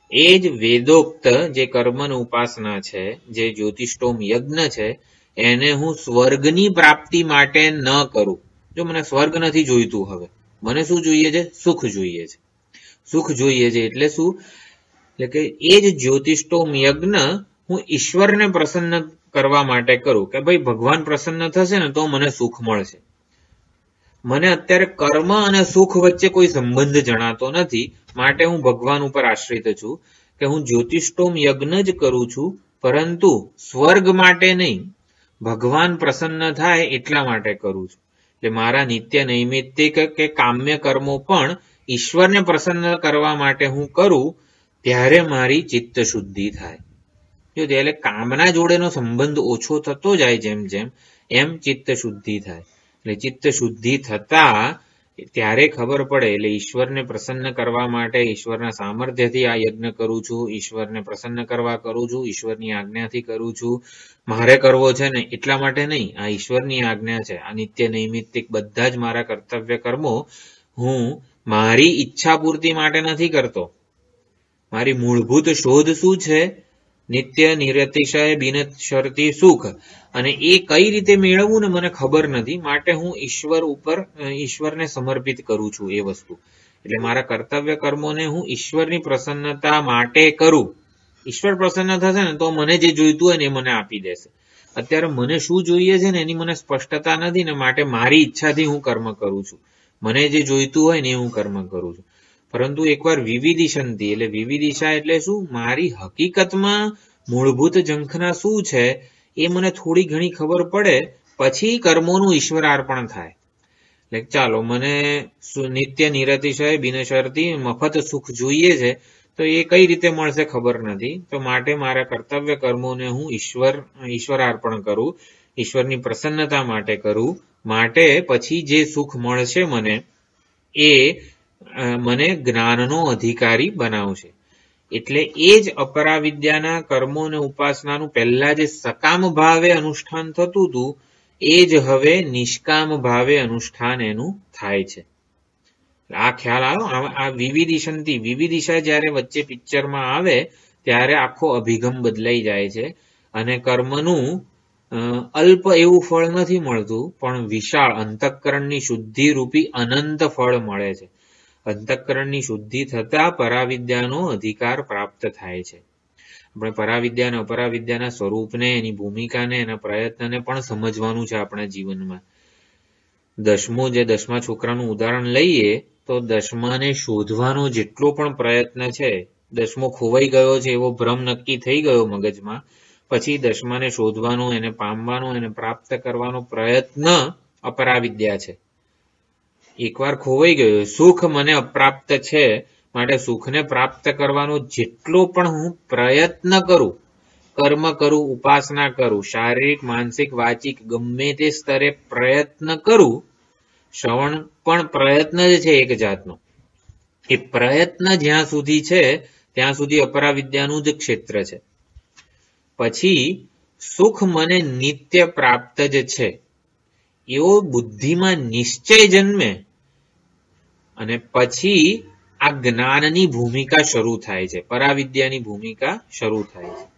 એ જ વેદોક્ત જે કર્મની ઉપાસના છે, જે જ્યોતિષ્ટોમ યજ્ઞ છે, એને હું સ્વર્ગની પ્રાપ્તિ માટે ન કરું. જો મને સ્વર્ગ નથી જોઈતું, હવે મને શું જોઈએ છે? સુખ જોઈએ છે. સુખ જોઈએ છે એટલે શું? એટલે કે એ જ જ્યોતિષ્ટોમ યજ્ઞ હું ઈશ્વરને પ્રસન્ન કરવા માટે કરું કે ભાઈ ભગવાન પ્રસન્ન થશે ને તો મને સુખ મળશે. મને અત્યારે કર્મ અને સુખ વચ્ચે કોઈ સંબંધ જણાતો નથી, માટે હું ભગવાન ઉપર આશ્રિત છું કે હું જ્યોતિષ્ટોમ યજ્ઞ જ કરું છું, પરંતુ સ્વર્ગ માટે નહીં, ભગવાન પ્રસન્ન થાય એટલા માટે કરું છું. એટલે મારા નિત્ય નૈમિત્તિક કે કામ્ય કર્મો પણ ઈશ્વરને પ્રસન્ન કરવા માટે હું કરું, ત્યારે મારી ચિત્ત શુદ્ધિ થાય. જો એટલે કામના જોડેનો સંબંધ ઓછો થતો જાય જેમ જેમ, એમ ચિત્ત શુદ્ધિ થાય. એટલે ચિત્ત શુદ્ધિ થતા ત્યારે ખબર પડે, એટલે ઈશ્વરને પ્રસન્ન કરવા માટે ઈશ્વરના સામર્થ્યથી આ યજ્ઞ કરું છું, ઈશ્વરને પ્રસન્ન કરવા કરું છું, ઈશ્વરની આજ્ઞાથી કરું છું. મારે કરવો છે ને એટલા માટે નહીં, આ ઈશ્વરની આજ્ઞા છે. આ નિત્ય નૈમિત્તિક બધા જ મારા કર્તવ્ય કર્મો હું મારી ઈચ્છા પૂર્તિ માટે નથી કરતો. મારી મૂળભૂત શોધ શું છે? નિત્ય નિરતિશય બિનશરતી સુખ. અને એ કઈ રીતે મેળવવું ને મને ખબર નથી, માટે હું ઈશ્વરને સમર્પિત કરું છું એ વસ્તુ. એટલે મારા કર્તવ્ય કર્મોને હું ઈશ્વરની પ્રસન્નતા માટે કરું. ઈશ્વર પ્રસન્ન થશે ને તો મને જે જોઈતું હોય ને એ મને આપી દેશે. અત્યારે મને શું જોઈએ છે ને એની મને સ્પષ્ટતા નથી ને, માટે મારી ઈચ્છાથી હું કર્મ કરું છું. મને જે જોઈતું હોય ને એ હું કર્મ કરું છું. પરંતુ એકવાર વિવિધિશંતિ, એટલે વિવિધિશા એટલે શું? મારી હકીકતમાં મૂળભૂત ઝંખના શું છે એ મને થોડી ઘણી ખબર પડે, પછી કર્મોનું ઈશ્વરાર્પણ થાય. એટલે ચાલો મને નિત્ય નિરતિશય બિનશરતી મફત સુખ જોઈએ છે, તો એ કઈ રીતે મળશે ખબર નથી, તો માટે મારા કર્તવ્ય કર્મોને હું ઈશ્વરાર્પણ કરું, ઈશ્વરની પ્રસન્નતા માટે કરું. માટે પછી જે સુખ મળશે મને, એ મને જ્ઞાનનો અધિકારી બનાવશે. એટલે એ જ અપરાવિદ્યાના કર્મો અને ઉપાસનાનું પહેલા જે સકામ ભાવે અનુષ્ઠાન થતું હતું, એ જ હવે નિષ્કામ ભાવે અનુષ્ઠાન એનું થાય છે. આ ખ્યાલ આવ્યો? આ વિવિધિશા જ્યારે વચ્ચે પિક્ચરમાં આવે ત્યારે આખો અભિગમ બદલાઈ જાય છે, અને કર્મનું અલ્પ એવું ફળ નથી મળતું, પણ વિશાળ અંતઃકરણની શુદ્ધિ રૂપી અનંત ફળ મળે છે. અંતઃકરણની શુદ્ધિ થતા પરાવિદ્યાનો અધિકાર પ્રાપ્ત થાય છે. આપણે પરાવિદ્યા અને અપરાવિદ્યાના સ્વરૂપને, એની ભૂમિકાને, એના પ્રયત્નને પણ સમજવાનું છે આપણા જીવનમાં. દસમા છોકરાનું ઉદાહરણ લઈએ તો દસમાને શોધવાનો જેટલો પણ પ્રયત્ન છે, દસમો ખોવાઈ ગયો છે એવો ભ્રમ નક્કી થઈ ગયો મગજમાં, પછી દસમાને શોધવાનો, એને પામવાનો, એને પ્રાપ્ત કરવાનો પ્રયત્ન અપરાવિદ્યા છે. એકવાર ખોવાઈ ગયો, સુખ મને અપ્રાપ્ત છે, માટે સુખને પ્રાપ્ત કરવાનો જેટલો પણ હું પ્રયત્ન કરું, કર્મ કરું, ઉપાસના કરું, શારીરિક, માનસિક, વાચિક ગમે તે સ્તરે પ્રયત્ન કરું, શ્રવણ પણ પ્રયત્ન જ છે એક જાતનો. એ પ્રયત્ન જ્યાં સુધી છે ત્યાં સુધી અપરાવિદ્યાનું જ ક્ષેત્ર છે. પછી સુખ મને નિત્ય પ્રાપ્ત જ છે એવો બુદ્ધિમાં નિશ્ચય જન્મે, અને પછી આ જ્ઞાનની ભૂમિકા શરૂ થાય છે, પરાવિદ્યાની ભૂમિકા શરૂ થાય છે.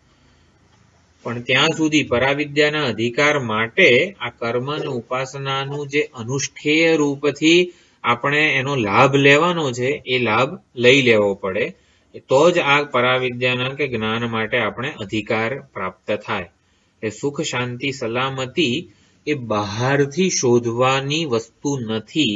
પણ ત્યાં સુધી પરાવિદ્યાના અધિકાર માટે આ કર્મ અને ઉપાસનાનું જે અનુષ્ઠેય રૂપથી આપણે એનો લાભ લેવાનો છે, એ લાભ લઈ લેવો પડે, તો જ આ પરાવિદ્યાના કે જ્ઞાન માટે આપણે અધિકાર પ્રાપ્ત થાય. એ સુખ, શાંતિ, સલામતી એ બહારથી શોધવાની વસ્તુ નથી,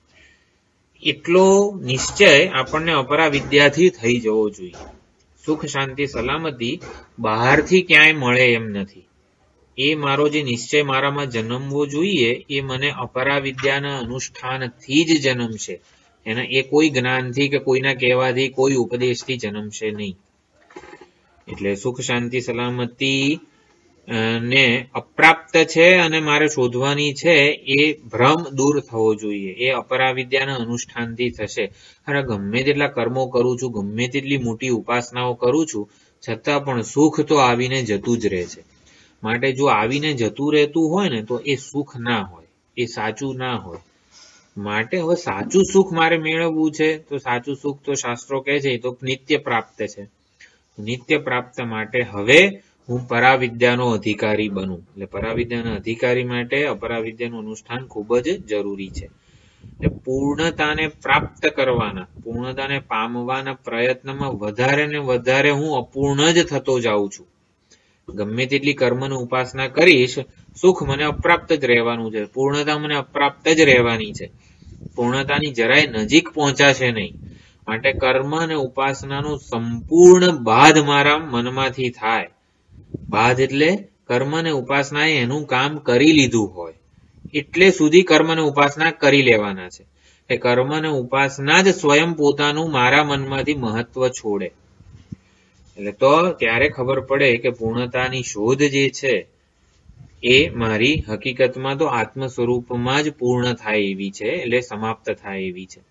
એટલો નિશ્ચય આપણને અપરાવિદ્યાથી થઈ જવો જોઈએ. સુખ, શાંતિ, સલામતી બહારથી ક્યાંય મળે એમ નથી. એ મારો જે નિશ્ચય મારામાં જન્મવો જોઈએ, એ મને અપરાવિદ્યાના અનુષ્ઠાનથી જ જન્મશે. એ કોઈ જ્ઞાનથી કે કોઈના કહેવાથી, કોઈ ઉપદેશથી જન્મશે નહીં. એટલે સુખ, શાંતિ, સલામતી ને અપ્રાપ્ત છે અને મારે શોધવાની છે, એ ભ્રમ દૂર થવો જોઈએ. એ અપરાવિદ્યાના અનુષ્ઠાનથી થશે. અરે ગમે તેટલા કર્મો કરું છું, ગમે તેટલી મોટી ઉપાસનાઓ કરું છું, છતાં પણ સુખ તો આવીને જતું જ રહે છે. માટે જો આવીને જતું રહેતું હોય ને, તો એ સુખ ના હોય, એ સાચું ના હોય. માટે હવે સાચું સુખ મારે મેળવવું છે, તો સાચું સુખ તો શાસ્ત્રો કહે છે એ તો નિત્ય પ્રાપ્ત છે. નિત્ય પ્રાપ્ત માટે હવે હું પરાવિદ્યાનો અધિકારી બનું. એટલે પરાવિદ્યાના અધિકારી માટે અપરાવિદ્યાનું અનુષ્ઠાન ખૂબ જ જરૂરી છે. એટલે પૂર્ણતાને પ્રાપ્ત કરવાના, પૂર્ણતાને પામવાના પ્રયત્નમાં વધારે ને વધારે હું અપૂર્ણ જ થતો જાઉં છું. ગમે તેટલી કર્મની ઉપાસના કરીશ, સુખ મને અપ્રાપ્ત જ રહેવાનું છે, પૂર્ણતા મને અપ્રાપ્ત જ રહેવાની છે. પૂર્ણતાની જરાય નજીક પહોંચાશે નહીં. માટે કર્મ અને ઉપાસનાનો સંપૂર્ણ બાદ મારા મનમાંથી થાય. બાદ એટલે કર્મ અને ઉપાસનાએ એનું કામ કરી લીધું હોય એટલે સુધી કર્મ અને ઉપાસના કરી લેવાના છે. એ કર્મ અને ઉપાસના જ સ્વયં પોતાનું મારા મનમાંથી મહત્વ છોડે. એટલે તો ત્યારે ખબર પડે કે પૂર્ણતાની શોધ જે છે એ મારી હકીકતમાં તો આત્મ સ્વરૂપમાં જ પૂર્ણ થાય એવી છે, એટલે સમાપ્ત થાય એવી છે.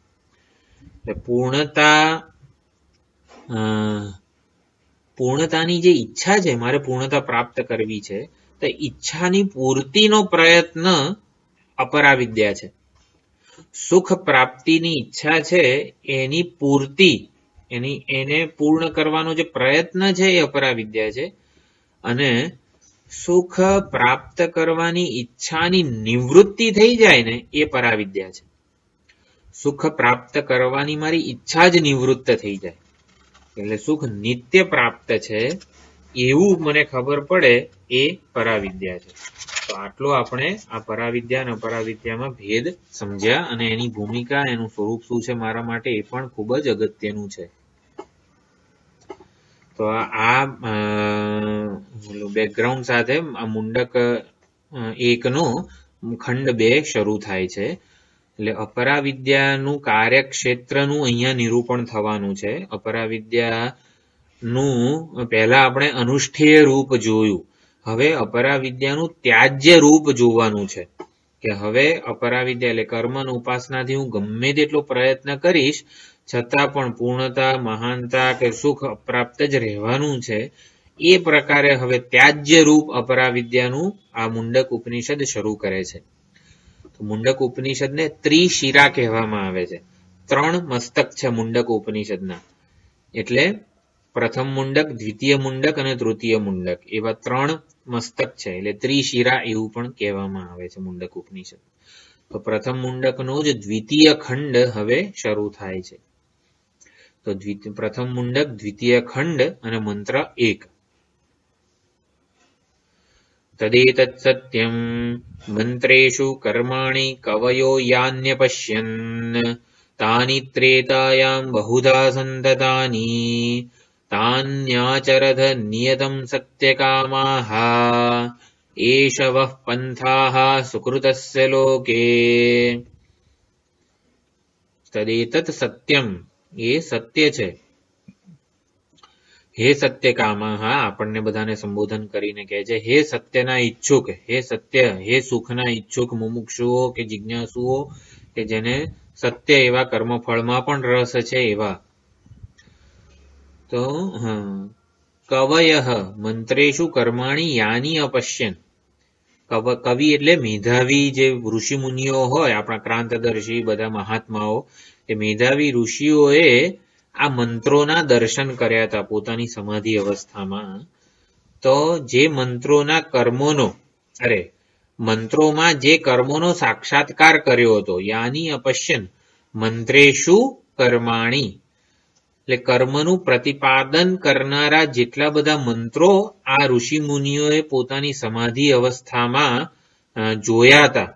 પૂર્ણતાની જે ઈચ્છા છે, મારે પૂર્ણતા પ્રાપ્ત કરવી છે, તો ઈચ્છાની પૂર્તિનો પ્રયત્ન અપરાવિદ્યા છે. સુખ પ્રાપ્તિની ઈચ્છા છે એની પૂર્તિ, એને પૂર્ણ કરવાનો જે પ્રયત્ન છે એ અપરાવિદ્યા છે. અને સુખ પ્રાપ્ત કરવાની ઈચ્છાની નિવૃત્તિ થઈ જાય ને એ પરાવિદ્યા છે. સુખ પ્રાપ્ત કરવાની મારી ઈચ્છા જ નિવૃત્ત થઈ જાય એટલે સુખ નિત્ય પ્રાપ્ત છે એવું મને ખબર પડે એ પરાવિદ્યા છે. તો આટલો આપણે આ પરાવિદ્યા અને અપરાવિદ્યામાં ભેદ સમજ્યા અને એની ભૂમિકા, એનું સ્વરૂપ શું છે મારા માટે એ પણ ખૂબ જ અગત્યનું છે. તો આ બેકગ્રાઉન્ડ સાથે આ મુંડક 1 નો ખંડ 2 શરૂ થાય છે. એટલે અપરાવિદ્યાનું કાર્યક્ષેત્રનું અહીંયા નિરૂપણ થવાનું છે. અપરાવિદ્યાનું પહેલા આપણે અનુષ્ઠેય રૂપ જોયું, હવે અપરાવિદ્યાનું ત્યાજ્ય રૂપ જોવાનું છે. કે હવે અપરાવિદ્યા એટલે કર્મ અને ઉપાસનાથી હું ગમે તેટલો પ્રયત્ન કરીશ છતાં પણ પૂર્ણતા, મહાનતા કે સુખ અપ્રાપ્ત જ રહેવાનું છે. એ પ્રકારે હવે ત્યાજ્ય રૂપ અપરાવિદ્યાનું આ મુંડક ઉપનિષદ શરૂ કરે છે. મુંડક ઉપનિષદને ત્રિશિરા કહેવામાં આવે છે. 3 મસ્તક છે મુંડક ઉપનિષદના. એટલે પ્રથમ મુંડક, દ્વિતીય મુંડક અને તૃતીય મુંડક એવા 3 મસ્તક છે. એટલે ત્રિશિરા એવું પણ કહેવામાં આવે છે મુંડક ઉપનિષદ. તો પ્રથમ મુંડકનો જ દ્વિતીય ખંડ હવે શરૂ થાય છે. તો પ્રથમ મુંડક, દ્વિતીય ખંડ અને મંત્ર 1. તદેતत् સત્યમ મંત્રેષુ કર્માણિ કવયો યાન્યપશ્યન તાનિ ત્રેતાયામ બહુધા સંતતાની તાન્યાચરથ નિયતમ સત્યકામાઃ એષવઃ પંથાઃ સુકૃતસ્ય લોકે. તદેતत् સત્યમ, એ સત્ય છે. હે સત્યકામાઃ, આપણને બધાને સંબોધન કરીને કહે છે હે સત્યના ઈચ્છુક, હે સત્ય, હે સુખના ઈચ્છુક મુમુક્ષુઓ કે જિજ્ઞાસુઓ કે જેને સત્ય એવા કર્મફળમાં પણ રસ છે એવા. તો કવયઃ મંત્રેષુ કર્માણિ યાની અપશ્યન. કવિ એટલે મેધાવી જે ઋષિ મુનિઓ હોય, આપણા ક્રાંતદર્શી બધા મહાત્માઓ, એ મેધાવી ઋષિઓએ આ મંત્રોના દર્શન કર્યા હતા પોતાની સમાધિ અવસ્થામાં. તો જે મંત્રોમાં જે કર્મોનો સાક્ષાત્કાર કર્યો હતો, યાની અપશ્યન મંત્રેષુ કર્માણિ, એટલે કર્મનું પ્રતિપાદન કરનારા જેટલા બધા મંત્રો આ ઋષિ મુનિઓએ પોતાની સમાધિ અવસ્થામાં જોયા હતા.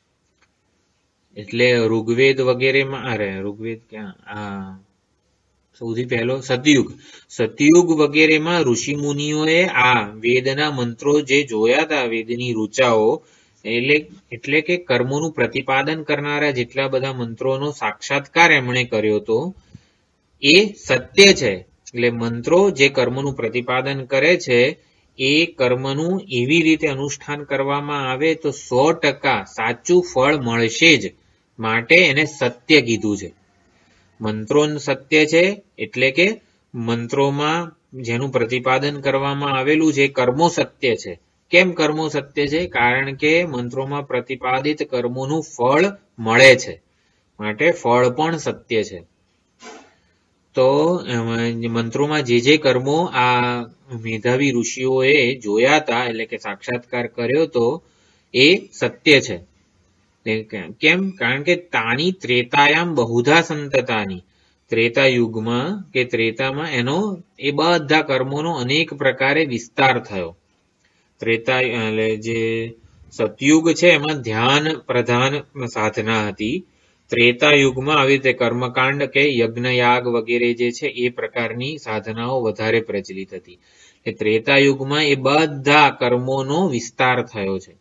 એટલે ઋગ્વેદ વગેરેમાં, ઋગ્વેદ ક્યાં, સૌથી પહેલો સતયુગ વગેરેમાં ઋષિ મુનિઓએ આ વેદના મંત્રો જે જોયા હતા, વેદની ઋચાઓ, એટલે કે કર્મોનું પ્રતિપાદન કરનારા જેટલા બધા મંત્રોનો સાક્ષાત્કાર એમણે કર્યો હતો એ સત્ય છે. એટલે મંત્રો જે કર્મનું પ્રતિપાદન કરે છે એ કર્મનું એવી રીતે અનુષ્ઠાન કરવામાં આવે તો 100% સાચું ફળ મળશે જ, માટે એને સત્ય કીધું છે. મંત્રો સત્ય છે એટલે કે મંત્રોમાં જેનું પ્રતિપાદન કરવામાં આવેલું છે કર્મો સત્ય છે. કેમ કર્મો સત્ય છે? કારણ કે મંત્રોમાં પ્રતિપાદિત કર્મોનું ફળ મળે છે, માટે ફળ પણ સત્ય છે. તો મંત્રોમાં જે કર્મો આ મેધાવી ઋષિઓએ જોયા હતા, એટલે કે સાક્ષાત્કાર કર્યો તો એ સત્ય છે. કેમ? કારણ કે તાની ત્રેતાયામ બહુધા સંતતાની, ત્રેતા યુગમાં કે ત્રેતામાં એનો એ બધા કર્મોનો અનેક પ્રકારે વિસ્તાર થયો. ત્રેતા એટલે જે સતયુગ છે એમાં ધ્યાન પ્રધાન સાધના હતી. ત્રેતા યુગમાં આવી રીતે કર્મકાંડ કે યજ્ઞયાગ વગેરે જે છે એ પ્રકારની સાધનાઓ વધારે પ્રચલિત હતી. ત્રેતા યુગમાં એ બધા કર્મોનો વિસ્તાર થયો છે.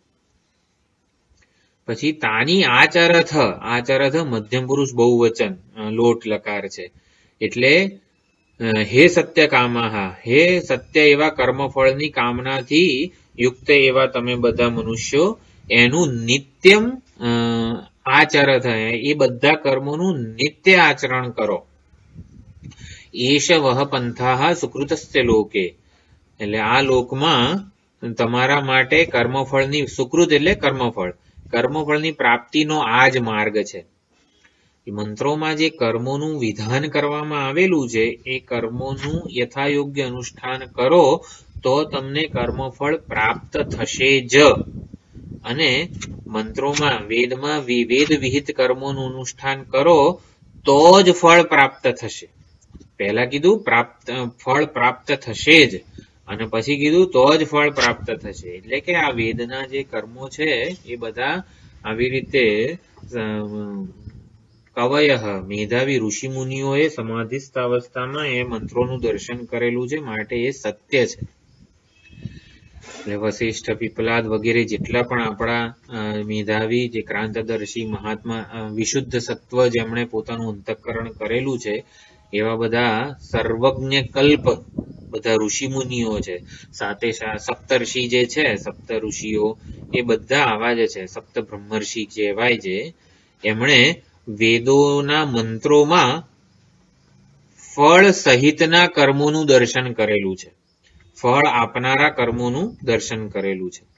પછી તાની આચરથ મધ્યમ પુરુષ બહુવચન લોટ લકાર છે. એટલે હે સત્ય કામાહા, હે સત્ય એવા કર્મફળની કામનાથી યુક્ત એવા તમે બધા મનુષ્યો એનું નિત્યમ આચરથ, એ બધા કર્મોનું નિત્ય આચરણ કરો. એશ વહ પંથાહ સુકૃતસ્ય લોકે, એટલે આ લોકમાં તમારા માટે કર્મફળની, સુકૃત એટલે કર્મફળ, કર્મફળની પ્રાપ્તિનો આ જ માર્ગ છે. મંત્રોમાં જે કર્મોનું વિધાન કરવામાં આવેલું છે એ કર્મોનું યથાયોગ્ય અનુષ્ઠાન કરો તો તમને કર્મફળ પ્રાપ્ત થશે જ. અને મંત્રોમાં વેદમાં વેદ વિહિત કર્મોનું અનુષ્ઠાન કરો તો જ ફળ પ્રાપ્ત થશે. પહેલા કીધું ફળ પ્રાપ્ત થશે જ, અને પછી કીધું તો જ ફળ પ્રાપ્ત થશે. એટલે કે આ વેદના જે કર્મો છે એ બધા આવી રીતે કવય મેધાવી ઋષિ મુનિઓએ સમાધિસ્થ અવસ્થામાં એ મંત્રોનું દર્શન કરેલું છે, માટે એ સત્ય છે. એટલે વશિષ્ઠ, પીપલાદ વગેરે જેટલા પણ આપણા મેધાવી જે ક્રાંતદર્શી મહાત્મા વિશુદ્ધ સત્વ જેમણે પોતાનું અંતઃકરણ કરેલું છે એવા બધા સર્વજ્ઞ કલ્પ બધા ઋષિ મુનિઓ છે. સાથે સપ્તર્ષિ જે છે, સપ્ત ઋષિઓ એ બધા આવા જ છે, સપ્ત બ્રહ્મર્ષિ કહેવાય છે. એમણે વેદોના મંત્રોમાં ફળ સહિતના કર્મોનું દર્શન કરેલું છે, ફળ આપનારા કર્મોનું દર્શન કરેલું છે.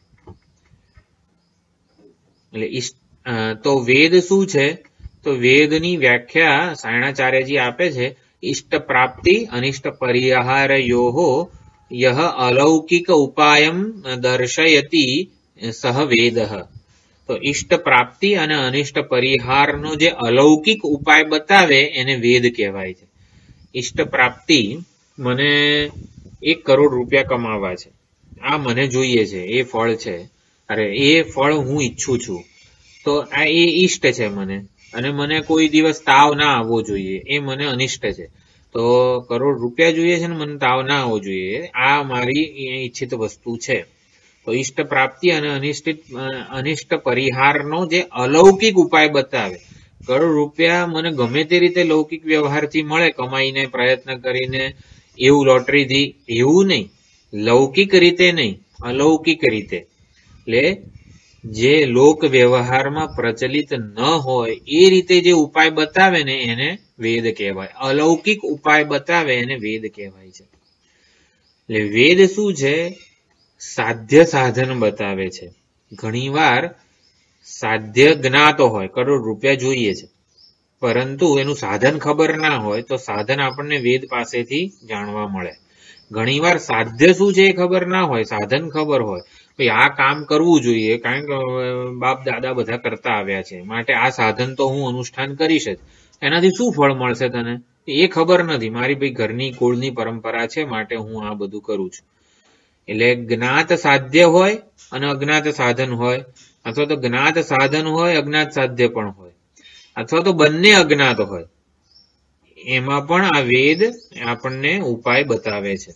એટલે તો વેદ શું છે? તો વેદની વ્યાખ્યા સાયણાચાર્યજી આપે છે, ઇષ્ટ પ્રાપ્તિ અનિષ્ટ પરિહારયોહો યહ અલૌકિક ઉપાયમ દર્શયતી સહ વેદઃ. તો ઇષ્ટ પ્રાપ્તિ અને અનિષ્ટ પરિહારનો જે અલૌકિક ઉપાય બતાવે એને વેદ કહેવાય છે. ઇષ્ટ પ્રાપ્તિ, મને 1 કરોડ રૂપિયા કમાવા છે, આ મને જોઈએ છે, એ ફળ છે, અરે એ ફળ હું ઈચ્છું છું, તો આ એ ઈષ્ટ છે મને. અને મને કોઈ દિવસ તાવ ના આવવો જોઈએ, એ મને અનિષ્ટ છે. તો કરોડ રૂપિયા જોઈએ છે ને મને તાવ ના આવવો જોઈએ, આ મારી ઈચ્છિત વસ્તુ છે. તો ઇષ્ટ પ્રાપ્તિ અને અનિષ્ટ પરિહારનો જે અલૌકિક ઉપાય બતાવે. કરોડ રૂપિયા મને ગમે તે રીતે લૌકિક વ્યવહારથી મળે, કમાઈને પ્રયત્ન કરીને, એવું લોટરીથી, એવું નહીં, લૌકિક રીતે નહીં, અલૌકિક રીતે. એટલે જે લોક વ્યવહારમાં પ્રચલિત ન હોય એ રીતે જે ઉપાય બતાવે ને એને વેદ કહેવાય. અલૌકિક ઉપાય બતાવે એને વેદ કહેવાય છે. એટલે વેદ શું છે? સાધ્ય સાધન બતાવે છે. ઘણીવાર સાધ્ય જ્ઞાતો હોય, કરોડ રૂપિયા જોઈએ છે, પરંતુ એનું સાધન ખબર ના હોય તો સાધન આપણને વેદ પાસેથી જાણવા મળે. ઘણીવાર સાધ્ય શું છે એ ખબર ના હોય, સાધન ખબર હોય, ભાઈ આ કામ કરવું જોઈએ કારણ કે બાપ દાદા બધા કરતા આવ્યા છે, માટે આ સાધન તો હું અનુષ્ઠાન કરીશ જ. એનાથી શું ફળ મળશે તને એ ખબર નથી, મારી ભાઈ ઘરની કુળની પરંપરા છે માટે હું આ બધું કરું છું. એટલે જ્ઞાત સાધ્ય હોય અને અજ્ઞાત સાધન હોય, અથવા તો જ્ઞાત સાધન હોય અજ્ઞાત સાધ્ય પણ હોય, અથવા તો બંને અજ્ઞાત હોય. એમાં પણ આ વેદ આપણને ઉપાય બતાવે છે.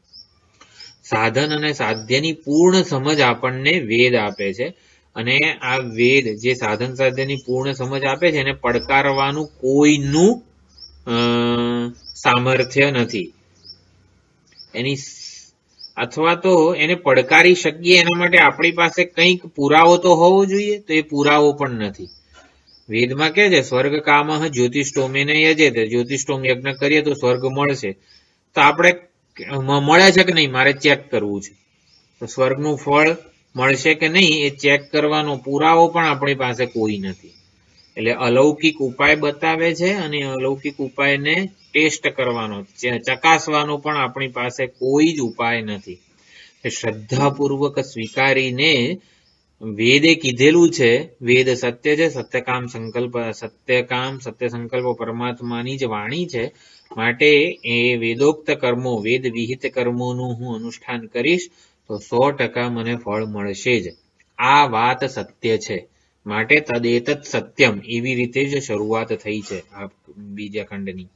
સાધન અને સાધ્યની પૂર્ણ સમજ આપણને વેદ આપે છે. અને આ વેદ જે સાધન સાધ્યની પૂર્ણ સમજ આપે છે એને પડકારવાનું કોઈનું સામર્થ્ય નથી. એની અથવા તો એને પડકારી શકીએ એના માટે આપણી પાસે કંઈક પુરાવો તો હોવો જોઈએ, તો એ પુરાવો પણ નથી. વેદમાં કે છે સ્વર્ગ કામ જ્યોતિષ્ટોમેને યજેત, જ્યોતિષ્ટોમ યજ્ઞ કરીએ તો સ્વર્ગ મળશે. તો આપણે મળે છે કે નહીં મારે ચેક કરવું છે, તો સ્વર્ગનું ફળ મળશે કે નહીં એ ચેક કરવાનો પુરાવો પણ આપણી પાસે કોઈ નથી. એટલે અલૌકિક ઉપાય બતાવે છે અને અલૌકિક ઉપાયને ટેસ્ટ કરવાનો, ચકાસવાનો પણ આપણી પાસે કોઈ જ ઉપાય નથી. શ્રદ્ધાપૂર્વક સ્વીકારીને વેદે કીધેલું છે, વેદ સત્ય છે, સત્ય સંકલ્પ પરમાત્માની જ વાણી છે. માટે એ વેદોક્ત કર્મો, વેદ વિહિત કર્મોનું હું અનુષ્ઠાન કરીશ તો 100% મને ફળ મળશે જ. આ વાત સત્ય છે. માટે તદેતત સત્યમ, એવી રીતે જ શરૂઆત થઈ છે આ બીજા ખંડની.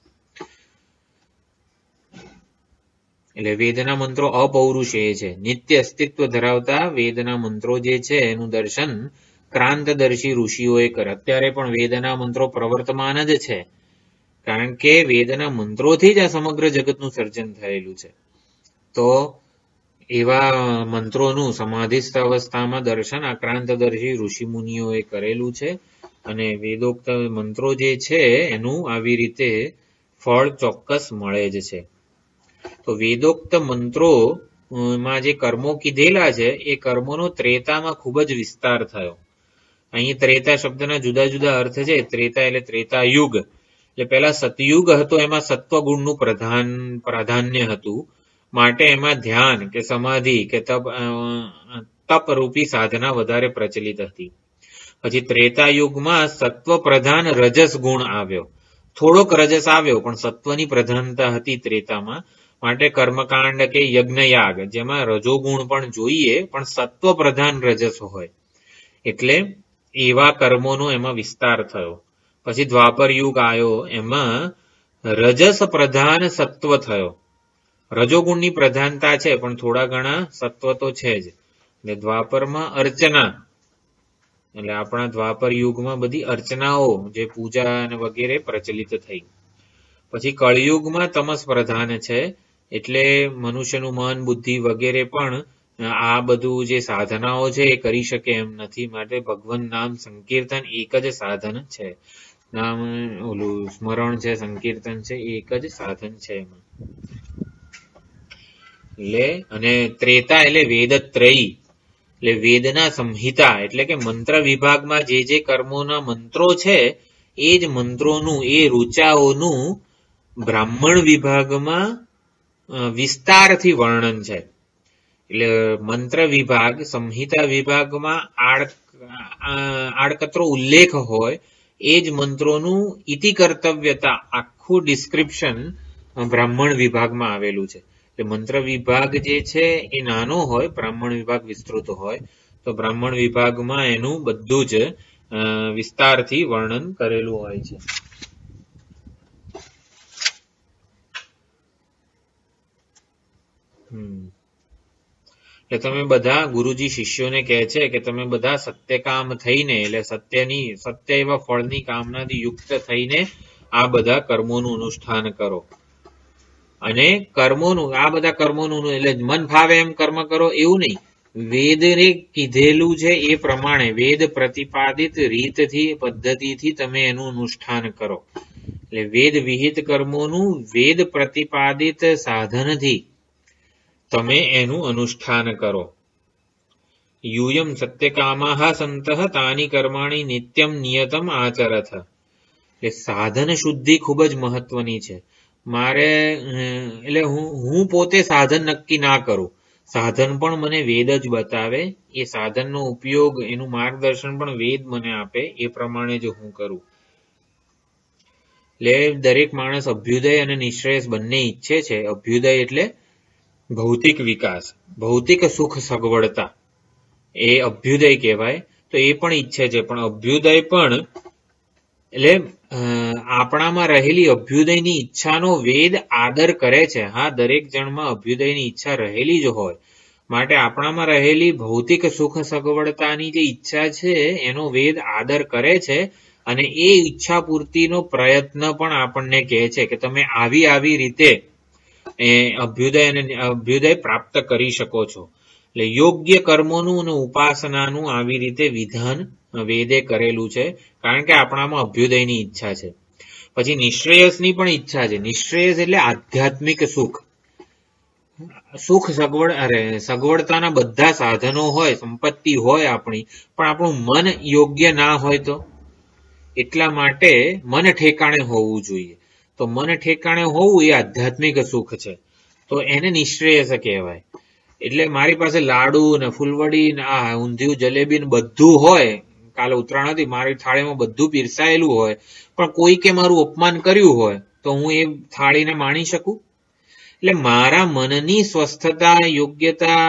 એટલે વેદના મંત્રો અપૌરુષેય છે. નિત્ય અસ્તિત્વ ધરાવતા વેદના મંત્રો જે છે એનું દર્શન ક્રાંતદર્શી ઋષિઓએ કરે. અત્યારે પણ વેદના મંત્રો પ્રવર્તમાન જ છે, કારણ કે વેદના મંત્રોથી જ આ સમગ્ર જગતનું સર્જન થયેલું છે. તો એવા મંત્રોનું સમાધિસ્થ અવસ્થામાં દર્શન આ ક્રાંતદર્શી ઋષિ મુનિઓએ કરેલું છે. અને વેદોક્ત મંત્રો જે છે એનું આવી રીતે ફળ ચોક્કસ મળે જ છે. તો વેદોક્ત મંત્રો માં જે કર્મો કીધેલા છે એ કર્મોનો ત્રેતામાં ખૂબ જ વિસ્તાર થયો. અહીં ત્રેતા શબ્દના જુદા જુદા અર્થ છે. ત્રેતા એટલે ત્રેતા યુગ, એટલે પહેલા સતયુગ હતો, એમાં સત્વગુણનું પ્રાધાન્ય હતું. માટે એમાં ધ્યાન કે સમાધિ કે તપ રૂપી સાધના વધારે પ્રચલિત હતી. પછી ત્રેતા યુગમાં સત્વ પ્રધાન રજસ ગુણ આવ્યો. થોડોક રજસ આવ્યો પણ સત્વની પ્રધાનતા હતી ત્રેતામાં. માટે કર્મકાંડ કે યજ્ઞયાગ જેમાં રજોગુણ પણ જોઈએ પણ સત્વ પ્રધાન રજસ હોય, એટલે એવા કર્મોનો એમાં વિસ્તાર થયો. પછી દ્વાપર યુગ આવ્યો, એમાં રજસ પ્રધાન સત્વ થયો. રજોગુણની પ્રધાનતા છે પણ થોડા ઘણા સત્વ તો છે જ. એટલે દ્વાપરમાં અર્ચના, એટલે આપણા દ્વાપર યુગમાં બધી અર્ચનાઓ જે પૂજા અને વગેરે પ્રચલિત થઈ. પછી કળયુગમાં તમસ પ્રધાન છે, એટલે મનુષ્યનું મન બુદ્ધિ વગેરે પણ આ બધું જે સાધનાઓ છે એ કરી શકે એમ નથી. માટે ભગવાન નામ સંકીર્તન એક જ સાધન છે. નામ ઓલું સ્મરણ છે, સંકીર્તન છે, એક જ સાધન છે એમાં. એટલે અને ત્રેતા એટલે વેદત્રયી, એટલે વેદના સંહિતા, એટલે કે મંત્ર વિભાગમાં જે જે કર્મોના મંત્રો છે એ જ મંત્રોનું, એ ઋચાઓનું બ્રાહ્મણ વિભાગમાં વિસ્તારથી વર્ણન છે. એટલે મંત્ર વિભાગ, સંહિતા વિભાગમાં આડકતરો ઉલ્લેખ હોય, એ જ મંત્રોનું ઇતિ કર્તવ્યતા આખું ડિસ્ક્રિપ્શન બ્રાહ્મણ વિભાગમાં આવેલું છે. એટલે મંત્ર વિભાગ જે છે એ નાનો હોય, બ્રાહ્મણ વિભાગ વિસ્તૃત હોય. તો બ્રાહ્મણ વિભાગમાં એનું બધું જ વિસ્તારથી વર્ણન કરેલું હોય છે. એટલે તમે બધા, ગુરુજી શિષ્યોને કહે છે કે તમે બધા સત્યકામ થઈને, એટલે સત્ય એવા ફળની કામનાથી યુક્ત થઈને આ બધા કર્મોનું અનુષ્ઠાન કરો. અને આ બધા કર્મોનું એટલે મન ફાવે એમ કર્મ કરો એવું નહીં. વેદને કીધેલું છે એ પ્રમાણે વેદ પ્રતિપાદિત રીતથી, પદ્ધતિથી તમે એનું અનુષ્ઠાન કરો. એટલે વેદ વિહિત કર્મોનું વેદ પ્રતિપાદિત સાધનથી તમે એનું અનુષ્ઠાન કરો. યુયમ સત્યકામાહ સંતઃ તાની કર્માણી નિત્યમ નિયતમ આચરથ. એટલે સાધન શુદ્ધિ ખૂબ જ મહત્વની છે. એટલે હું પોતે સાધન નક્કી ના કરું, સાધન પણ મને વેદ જ બતાવે. એ સાધનનો ઉપયોગ, એનું માર્ગદર્શન પણ વેદ મને આપે, એ પ્રમાણે જ હું કરું. એટલે દરેક માણસ અભ્યુદય અને નિશ્રેયસ બંને ઈચ્છે છે. અભ્યુદય એટલે ભૌતિક વિકાસ, ભૌતિક સુખ સગવડતા, એ અભ્યુદય કહેવાય. તો એ પણ ઈચ્છે છે, પણ અભ્યુદય પણ એટલે આપણામાં રહેલી અભ્યુદયની ઈચ્છાનો વેદ આદર કરે છે. હા, દરેક જણમાં અભ્યુદયની ઈચ્છા રહેલી જ હોય. માટે આપણામાં રહેલી ભૌતિક સુખ સગવડતાની જે ઈચ્છા છે એનો વેદ આદર કરે છે. અને એ ઈચ્છા પૂર્તિનો પ્રયત્ન પણ આપણને કહે છે કે તમે આવી રીતે અભ્યુદય પ્રાપ્ત કરી શકો છો. એટલે યોગ્ય કર્મોનું અને ઉપાસનાનું આવી રીતે વિધાન વેદે કરેલું છે, કારણ કે આપણામાં અભ્યુદયની ઈચ્છા છે. પછી નિશ્રેયસની પણ ઈચ્છા છે. નિશ્રેયસ એટલે આધ્યાત્મિક સુખ. સગવડતાના બધા સાધનો હોય, સંપત્તિ હોય આપણી, પણ આપણું મન યોગ્ય ના હોય તો એટલા માટે મન ઠેકાણે હોવું જોઈએ. તો મન ઠેકાણે હોવું એ આધ્યાત્મિક સુખ છે, તો એને નિશ્રેયસ કહેવાય. એટલે મારી પાસે લાડુ ને ફૂલવડી ને આ ઊંધિયું જલેબી ને બધું હોય, કાલે ઉત્તરાયણ હતી, મારી થાળીમાં બધું પીરસાયેલું હોય, પણ કોઈ કે મારું અપમાન કર્યું હોય તો હું એ થાળીને માણી શકું? એટલે મારા મનની સ્વસ્થતા યોગ્યતા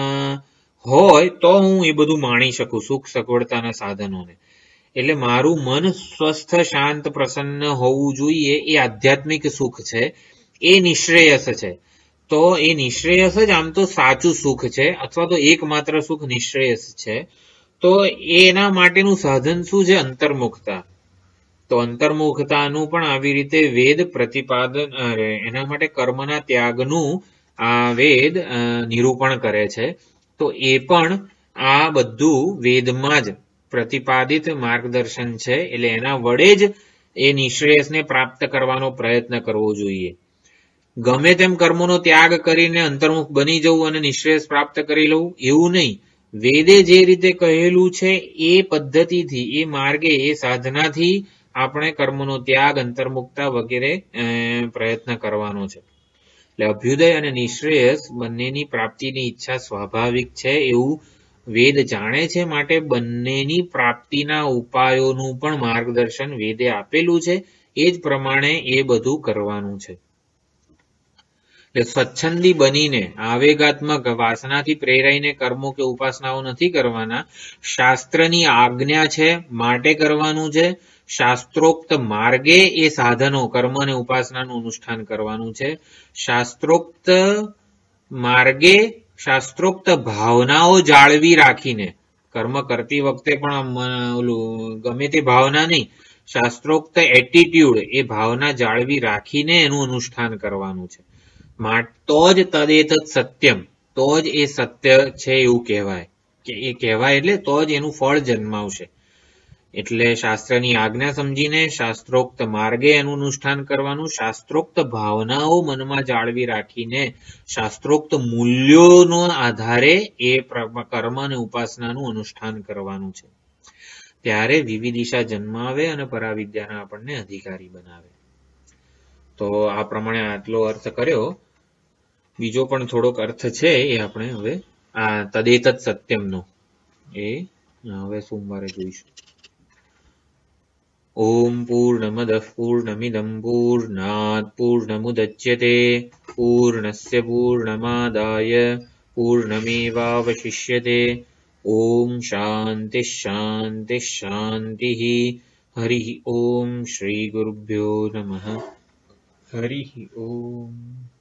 હોય તો હું એ બધું માણી શકું, સુખ સગવડતાના સાધનોને. એટલે મારું મન સ્વસ્થ શાંત પ્રસન્ન હોવું જોઈએ, એ આધ્યાત્મિક સુખ છે, એ નિશ્રેયસ છે. તો એ નિશ્રેયસ જ આમ તો સાચું સુખ છે, અથવા તો એકમાત્ર સુખ નિશ્રેયસ છે. તો એના માટેનું સાધન શું છે? અંતર્મુખતા. તો અંતર્મુખતાનું પણ આવી રીતે વેદ પ્રતિપાદન, એના માટે કર્મના ત્યાગનું આ વેદ નિરૂપણ કરે છે. તો એ પણ આ બધું વેદમાં જ પ્રતિપાદિત માર્ગદર્શન છે. એટલે એના વડે જ એ નિશ્રેયસને પ્રાપ્ત કરવાનો પ્રયત્ન કરવો જોઈએ. ગમે તેમ કર્મોનો ત્યાગ કરીને અંતર્મુખ બની જવું અને નિશ્રેયસ પ્રાપ્ત કરી લેવું એવું નહીં. વેદે જે રીતે કહેલું છે એ પદ્ધતિથી, એ માર્ગે, એ સાધનાથી આપણે કર્મનો ત્યાગ, અંતર્મુખતા વગેરે પ્રયત્ન કરવાનો છે. એટલે અભ્યુદય અને નિશ્રેયસ બંનેની પ્રાપ્તિની ઈચ્છા સ્વાભાવિક છે એવું વેદ જાણે છે. માટે બંનેની પ્રાપ્તિના ઉપાયોનું પણ માર્ગદર્શન વેદે આપેલું છે. એ જ પ્રમાણે એ બધું કરવાનું છે. એટલે સ્વચ્છંદી બનીને આવેગાત્મક વાસનાથી પ્રેરાઈને કર્મો કે ઉપાસનાઓ નથી કરવાના. શાસ્ત્રની આજ્ઞા છે માટે કરવાનું છે. શાસ્ત્રોક્ત માર્ગે એ સાધનો, કર્મ અને ઉપાસનાનું અનુષ્ઠાન કરવાનું છે. શાસ્ત્રોક્ત માર્ગે શાસ્ત્રોક્ત ભાવનાઓ જાળવી રાખીને, કર્મ કરતી વખતે પણ ગમે તે ભાવના નહીં, શાસ્ત્રોક્ત એટીટ્યુડ, એ ભાવના જાળવી રાખીને એનું અનુષ્ઠાન કરવાનું છે. તો જ તદેતત સત્યમ, તો જ એ સત્ય છે એવું કહેવાય. કે એ કહેવાય એટલે તો જ એનું ફળ જન્માવશે. એટલે શાસ્ત્રની આજ્ઞા સમજીને શાસ્ત્રોક્ત માર્ગે એનું અનુષ્ઠાન કરવાનું. શાસ્ત્રોક્ત ભાવનાઓ મનમાં જાળવી રાખીને શાસ્ત્રોક્ત મૂલ્યોનો આધારે એ કર્મ અને ઉપાસનાનું અનુષ્ઠાન કરવાનું છે. ત્યારે વિવિદિશા જન્માવે અને પરાવિદ્યાના આપણને અધિકારી બનાવે. તો આ પ્રમાણે આટલો અર્થ કર્યો. બીજો પણ થોડોક અર્થ છે એ આપણે હવે આ તદેતત સત્યમનો એ હવે સોમવારે જોઈશું. ઓમ પૂર્ણમદઃ પૂર્ણમિદં પૂર્ણાત પૂર્ણમુદચ્યતે પૂર્ણસ્ય પૂર્ણમાદાય પૂર્ણમેવાવશિષ્યતે. ઓમ શાંતિ શાંતિ શાંતિ. હરિ ઓમ શ્રી ગુરુભ્યો નમઃ. હરિ ઓમ.